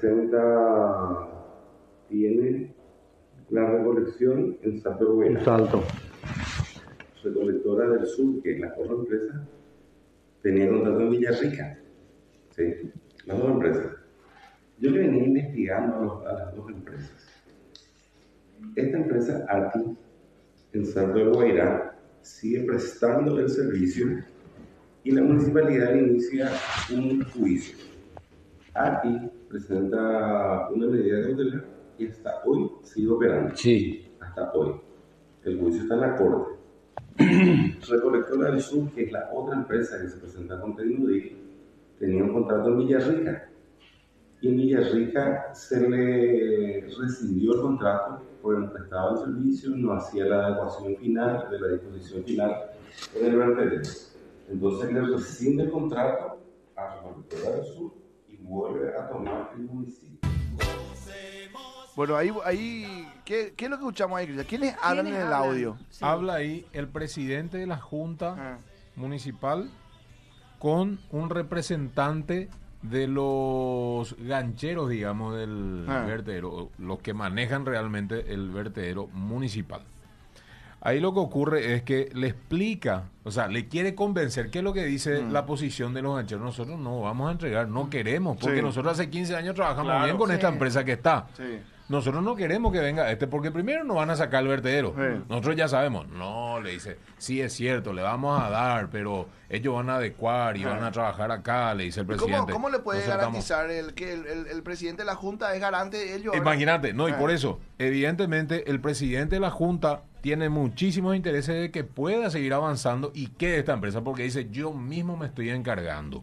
tiene la recolección en Salto Buena. Salto. Recolectora del Sur, que es la otra empresa, tenía contrato en Villarrica. ¿Sí? Las dos empresas. Yo le venía investigando a las dos empresas. Esta empresa, ATI, en Salto de Guairá, sigue prestando el servicio y la municipalidad inicia un juicio. ATI presenta una medida cautelar y hasta hoy sigue operando. Sí. Hasta hoy. El juicio está en la corte. Recolectora del Sur, que es la otra empresa que se presenta con Tecnodil, tenía un contrato en Villarrica. Y en Villarrica se le rescindió el contrato porque no prestaba el servicio, no hacía la adecuación final de la disposición final en el vertedero. Entonces le rescinde el contrato a Recolectora del Sur y vuelve a tomar el municipio. Bueno, ahí ¿qué es lo que escuchamos ahí, Cristian? ¿Quiénes hablan en el audio? Sí. Habla ahí el presidente de la Junta Municipal con un representante de los gancheros, digamos, del vertedero, los que manejan realmente el vertedero municipal. Ahí lo que ocurre es que le explica, o sea, le quiere convencer. ¿Qué es lo que dice la posición de los gancheros? Nosotros no vamos a entregar, no queremos, porque nosotros hace 15 años trabajamos bien con esta empresa que está. Sí. Nosotros no queremos que venga porque primero nos van a sacar el vertedero. Nosotros ya sabemos. No, le dice, sí es cierto, le vamos a dar, pero ellos van a adecuar y van a trabajar acá, le dice el presidente. ¿Cómo le puede garantizar que el presidente de la Junta es garante de ellos? Imagínate, no, y por eso, evidentemente, el presidente de la Junta tiene muchísimos intereses de que pueda seguir avanzando y quede esta empresa, porque dice, yo mismo me estoy encargando.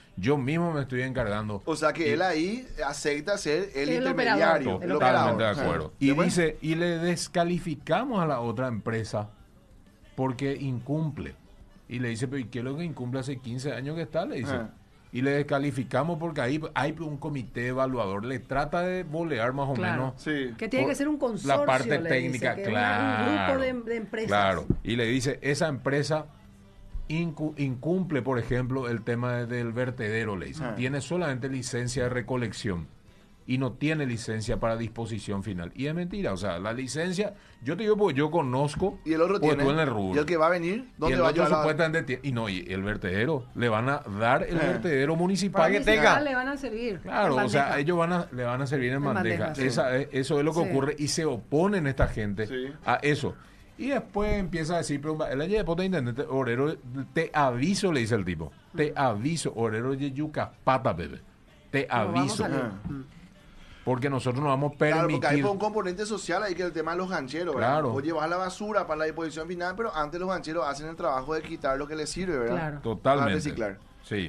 O sea que él ahí acepta ser el intermediario. Totalmente de acuerdo. Y dice, y le descalificamos a la otra empresa porque incumple. Y le dice, pero ¿y qué es lo que incumple hace 15 años que está? Le dice. Y le descalificamos porque ahí hay un comité evaluador. Le trata de bolear más o menos. Sí. Que tiene que ser un consorcio. La parte técnica, dice, claro. Un grupo de empresas. Claro. Y le dice, esa empresa incumple, por ejemplo, el tema del vertedero, le dice. Tiene solamente licencia de recolección y no tiene licencia para disposición final. Y es mentira, o sea, la licencia, yo te digo porque yo conozco, y el otro tiene, en el rubro. Y el que va a venir, ¿dónde va a llevar? Supuestamente y el vertedero, le van a dar el vertedero municipal que tenga. Le van a servir. Claro, o sea, ellos le van a servir en bandeja. Eso es lo que ocurre y se oponen esta gente a eso. Y después empieza a decir, pero el año de intendente, orero, te aviso, le dice el tipo. Te aviso, orero de Yucapata, bebé. Te aviso. Porque nosotros no vamos a permitir. Claro, porque hay un componente social ahí que es el tema de los gancheros, ¿verdad? Claro. O llevar la basura para la disposición final, pero antes los gancheros hacen el trabajo de quitar lo que les sirve, ¿verdad? Claro. Totalmente. Para reciclar. Sí.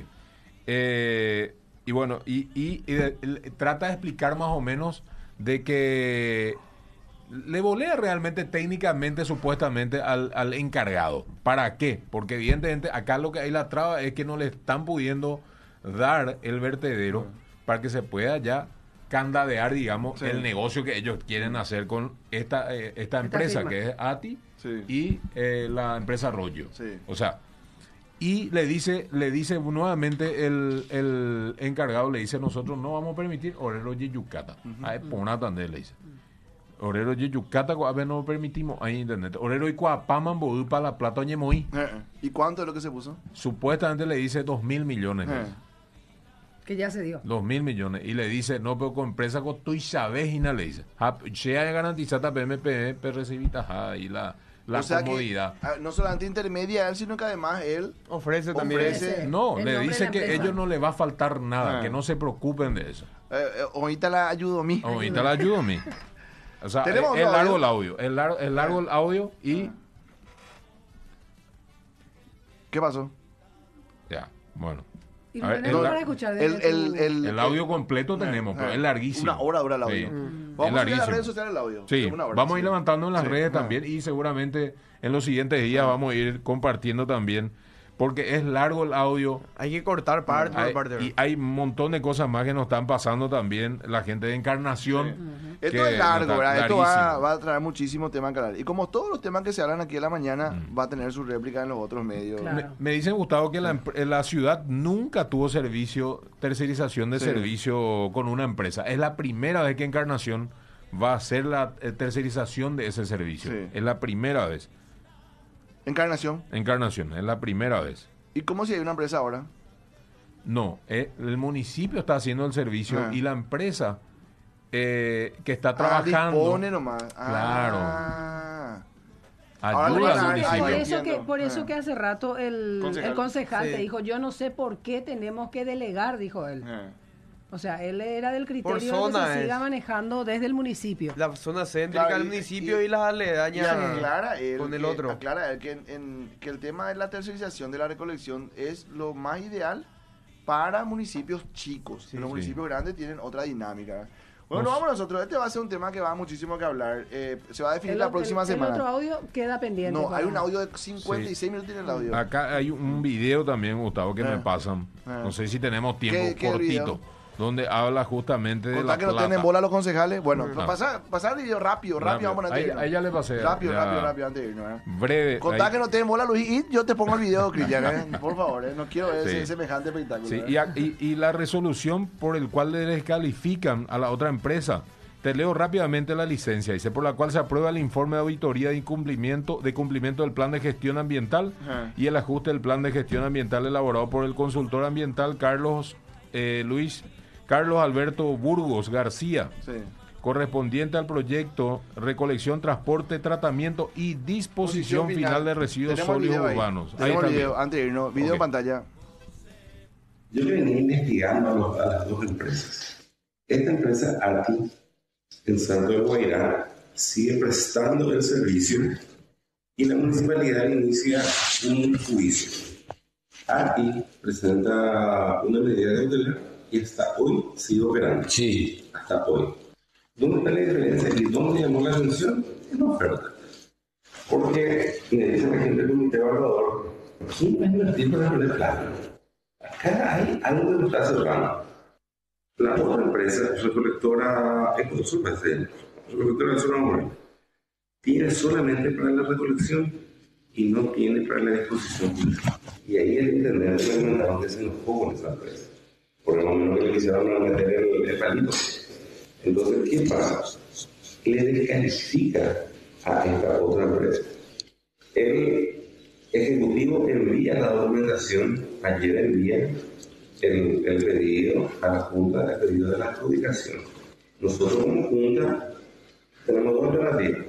Y bueno, y trata de explicar más o menos de que le volea realmente técnicamente, supuestamente, al encargado. ¿Para qué? Porque evidentemente acá lo que hay la traba es que no le están pudiendo dar el vertedero para que se pueda ya candadear, digamos, el negocio que ellos quieren hacer con esta empresa, que es ATI y la empresa Rollo. Sí. O sea, y le dice nuevamente el encargado, le dice, nosotros no vamos a permitir orero de Yucata. Por una tanda le dice. Orero de Yucata, a ver, no permitimos ahí internet. Orero y Coapaman, Bodú para la Plata Ñemoí. ¿Y cuánto es lo que se puso? Supuestamente le dice 2.000 millones. Que ya se dio. 2.000 millones. Y le dice, no, pero con empresa con tu y sabes, y le dice. Se haya garantizado PMP, pero recibí tajada y la comodidad. Que, no solamente intermedia él, sino que además él ofrece también. No, le dice que a ellos no le va a faltar nada, que no se preocupen de eso. Ahorita la ayudo a mí. O sea, es largo el audio. Es largo el audio y... ¿Qué pasó? Ya, bueno. Y lo tenemos para escuchar. El audio completo tenemos, pero es larguísimo. Una hora dura el audio. Vamos a ir a las redes sociales el audio. Sí, vamos a ir levantando en las redes también y seguramente en los siguientes días vamos a ir compartiendo también. Porque es largo el audio. Hay que cortar parte por parte. Y hay un montón de cosas más que nos están pasando también. La gente de Encarnación. Esto es largo, ¿verdad? Esto va a traer muchísimo tema que hablar. Y como todos los temas que se hablan aquí en la mañana, va a tener su réplica en los otros medios. Claro. Me dicen, Gustavo, que la ciudad nunca tuvo tercerización de servicio con una empresa. Es la primera vez que Encarnación va a hacer la tercerización de ese servicio. Es la primera vez. Encarnación, es la primera vez. ¿Y cómo si hay una empresa ahora? No, el municipio está haciendo el servicio y la empresa que está trabajando. Dispone nomás. Claro. Ayuda al municipio. Por eso que hace rato el concejal te dijo, yo no sé por qué tenemos que delegar, dijo él. O sea, él era del criterio de que se siga manejando desde el municipio. La zona céntrica del municipio y las aledañas con el otro. Aclara él que el tema de la tercerización de la recolección es lo más ideal para municipios chicos. Los municipios grandes tienen otra dinámica. Bueno, vamos nosotros. Este va a ser un tema que va muchísimo que hablar. Se va a definir la próxima semana. El otro audio queda pendiente. No, hay un audio de 56 minutos en el audio. Acá hay un video también, Gustavo, que me pasan. No sé si tenemos tiempo cortito. donde habla justamente de Contá que no tienen bola los concejales. Bueno, pasar el video rápido, vamos a ahí ya le pasé. Rápido, antes de irnos. Breve. Contá que no tienen bola, Luis, y yo te pongo el video, Cristian, por favor, no quiero ver ese semejante espectáculo. Sí, y la resolución por el cual le descalifican a la otra empresa. Te leo rápidamente la licencia, dice, por la cual se aprueba el informe de auditoría de cumplimiento del plan de gestión ambiental y el ajuste del plan de gestión ambiental elaborado por el consultor ambiental Carlos Alberto Burgos García, correspondiente al proyecto recolección, transporte, tratamiento y disposición final de residuos sólidos urbanos. Tenemos el video, antes de irnos, video en pantalla. Yo venía investigando a las dos empresas. Esta empresa, ATI, en Santo de Guairá, sigue prestando el servicio y la municipalidad inicia un juicio. ATI presenta una medida de cautelar y hasta hoy sigue operando. Sí. Hasta hoy. ¿Dónde está la diferencia y dónde llamó la atención? En la oferta. Porque me dice la gente del comité evaluador, ¿quién va a invertir para poner plata? Acá hay algo que nos está cerrando. La otra empresa, recolectora Ecosur, recolectora de zona urbana, tiene solamente para la recolección y no tiene para la disposición pública. Y ahí el intendente me comentaron que se enojó con esa empresa, porque más o menos que le quisieron meter el palito. Entonces, ¿qué pasa? Le descalifica a esta otra empresa. El ejecutivo envía la documentación, ayer envía el pedido a la Junta, el pedido de la adjudicación. Nosotros como Junta tenemos dos alternativas: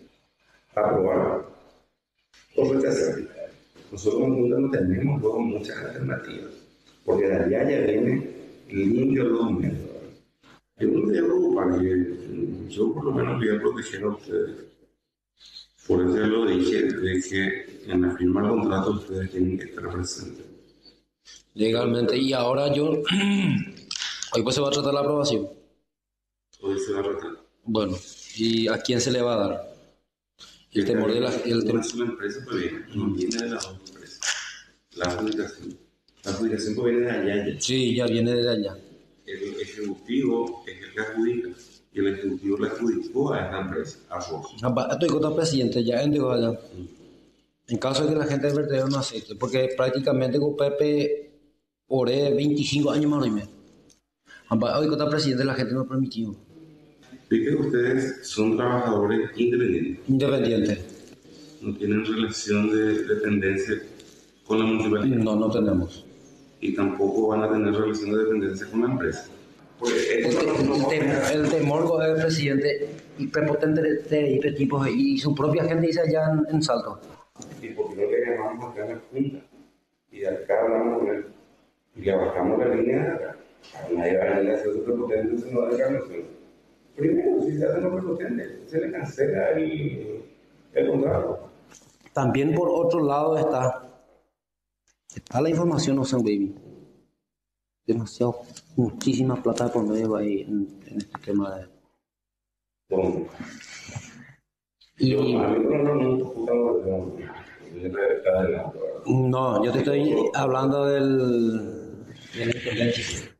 aprobar o rechazar. Nosotros como Junta no tenemos luego muchas alternativas, porque de allá ya viene limpio el documento. Yo no te preocupar, yo por lo menos voy a proteger a ustedes. Por eso ya lo dije, de que en la firma del contrato ustedes tienen que estar presentes. Legalmente, y ahora hoy pues se va a tratar la aprobación. Hoy se va a tratar. Bueno, ¿y a quién se le va a dar? El temor de la... No es una empresa, pero no viene de las dos empresas. La adjudicación. La adjudicación viene de allá ya. Sí, ya viene de allá. El ejecutivo es el que adjudica. Y el ejecutivo le adjudicó a esta empresa, a vos. Estoy con el presidente, ya envió allá. En caso de que la gente del vertedero no acepte, porque prácticamente con Pepe oré 25 años más o menos. Hoy con el presidente la gente no permitió. Fíjense que ustedes son trabajadores independientes. Independientes. No tienen relación de dependencia con la municipalidad. No tenemos. Y tampoco van a tener relación de dependencia con la empresa. El temor del presidente y prepotente de este tipo y su propia gente dice allá en Salto. ¿Y por qué no le llamamos acá a la Junta? Y de acá hablamos con él. Y le bajamos la línea de acá. Nadie va a venir a hacer su prepotente si no da declaración. Primero, si se hace lo prepotente, se le cancela el contrato. También por otro lado está la información, no sé, baby. Demasiado, muchísima plata por medio ahí en este tema de... ¿Dónde? No, yo te estoy hablando del intendente.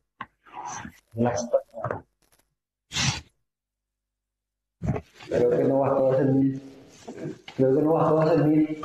Creo que no bastó hacer 1000. Creo que no bastó hacer 1000.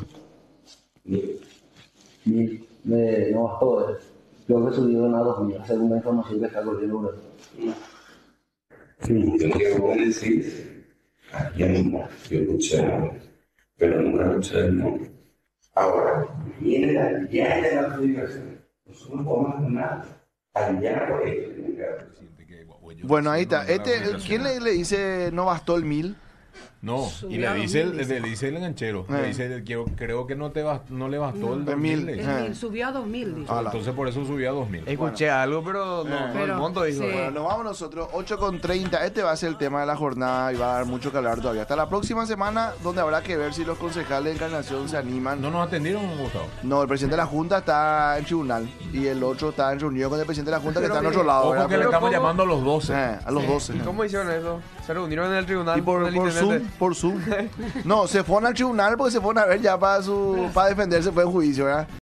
1000. No bastó. Creo que subieron a 2000, según la información que está corriendo por ahí. Sí. Yo quiero decir, aquí mismo, yo escuché, pero nunca escuché el nombre. Ahora, viene allá de la adjudicación. Nosotros no podemos hacer nada. Allá por ellos tienen que hacer. Bueno, ahí está. ¿Quién le dice no bastó el 1000? No, y le dice el enganchero. Le dice, creo que no le bastó el 2000. El 1000 subió a 2000. Dice. Entonces por eso subió a 2000. Escuché algo, pero no el monto dijo. Sí. Bueno, nos vamos nosotros, 8:30. Este va a ser el tema de la jornada y va a dar mucho que hablar todavía. Hasta la próxima semana, donde habrá que ver si los concejales de Encarnación se animan. ¿No nos atendieron, Gustavo? No, el presidente de la Junta está en tribunal y el otro está en reunión con el presidente de la Junta, que está en otro lado. Ojo que le estamos llamando a los 12. A los 12. ¿Y cómo hicieron eso? ¿Se reunieron en el tribunal? Y por Zoom. No, se fueron al tribunal porque se fueron a ver ya para defenderse, fue en juicio, ¿verdad?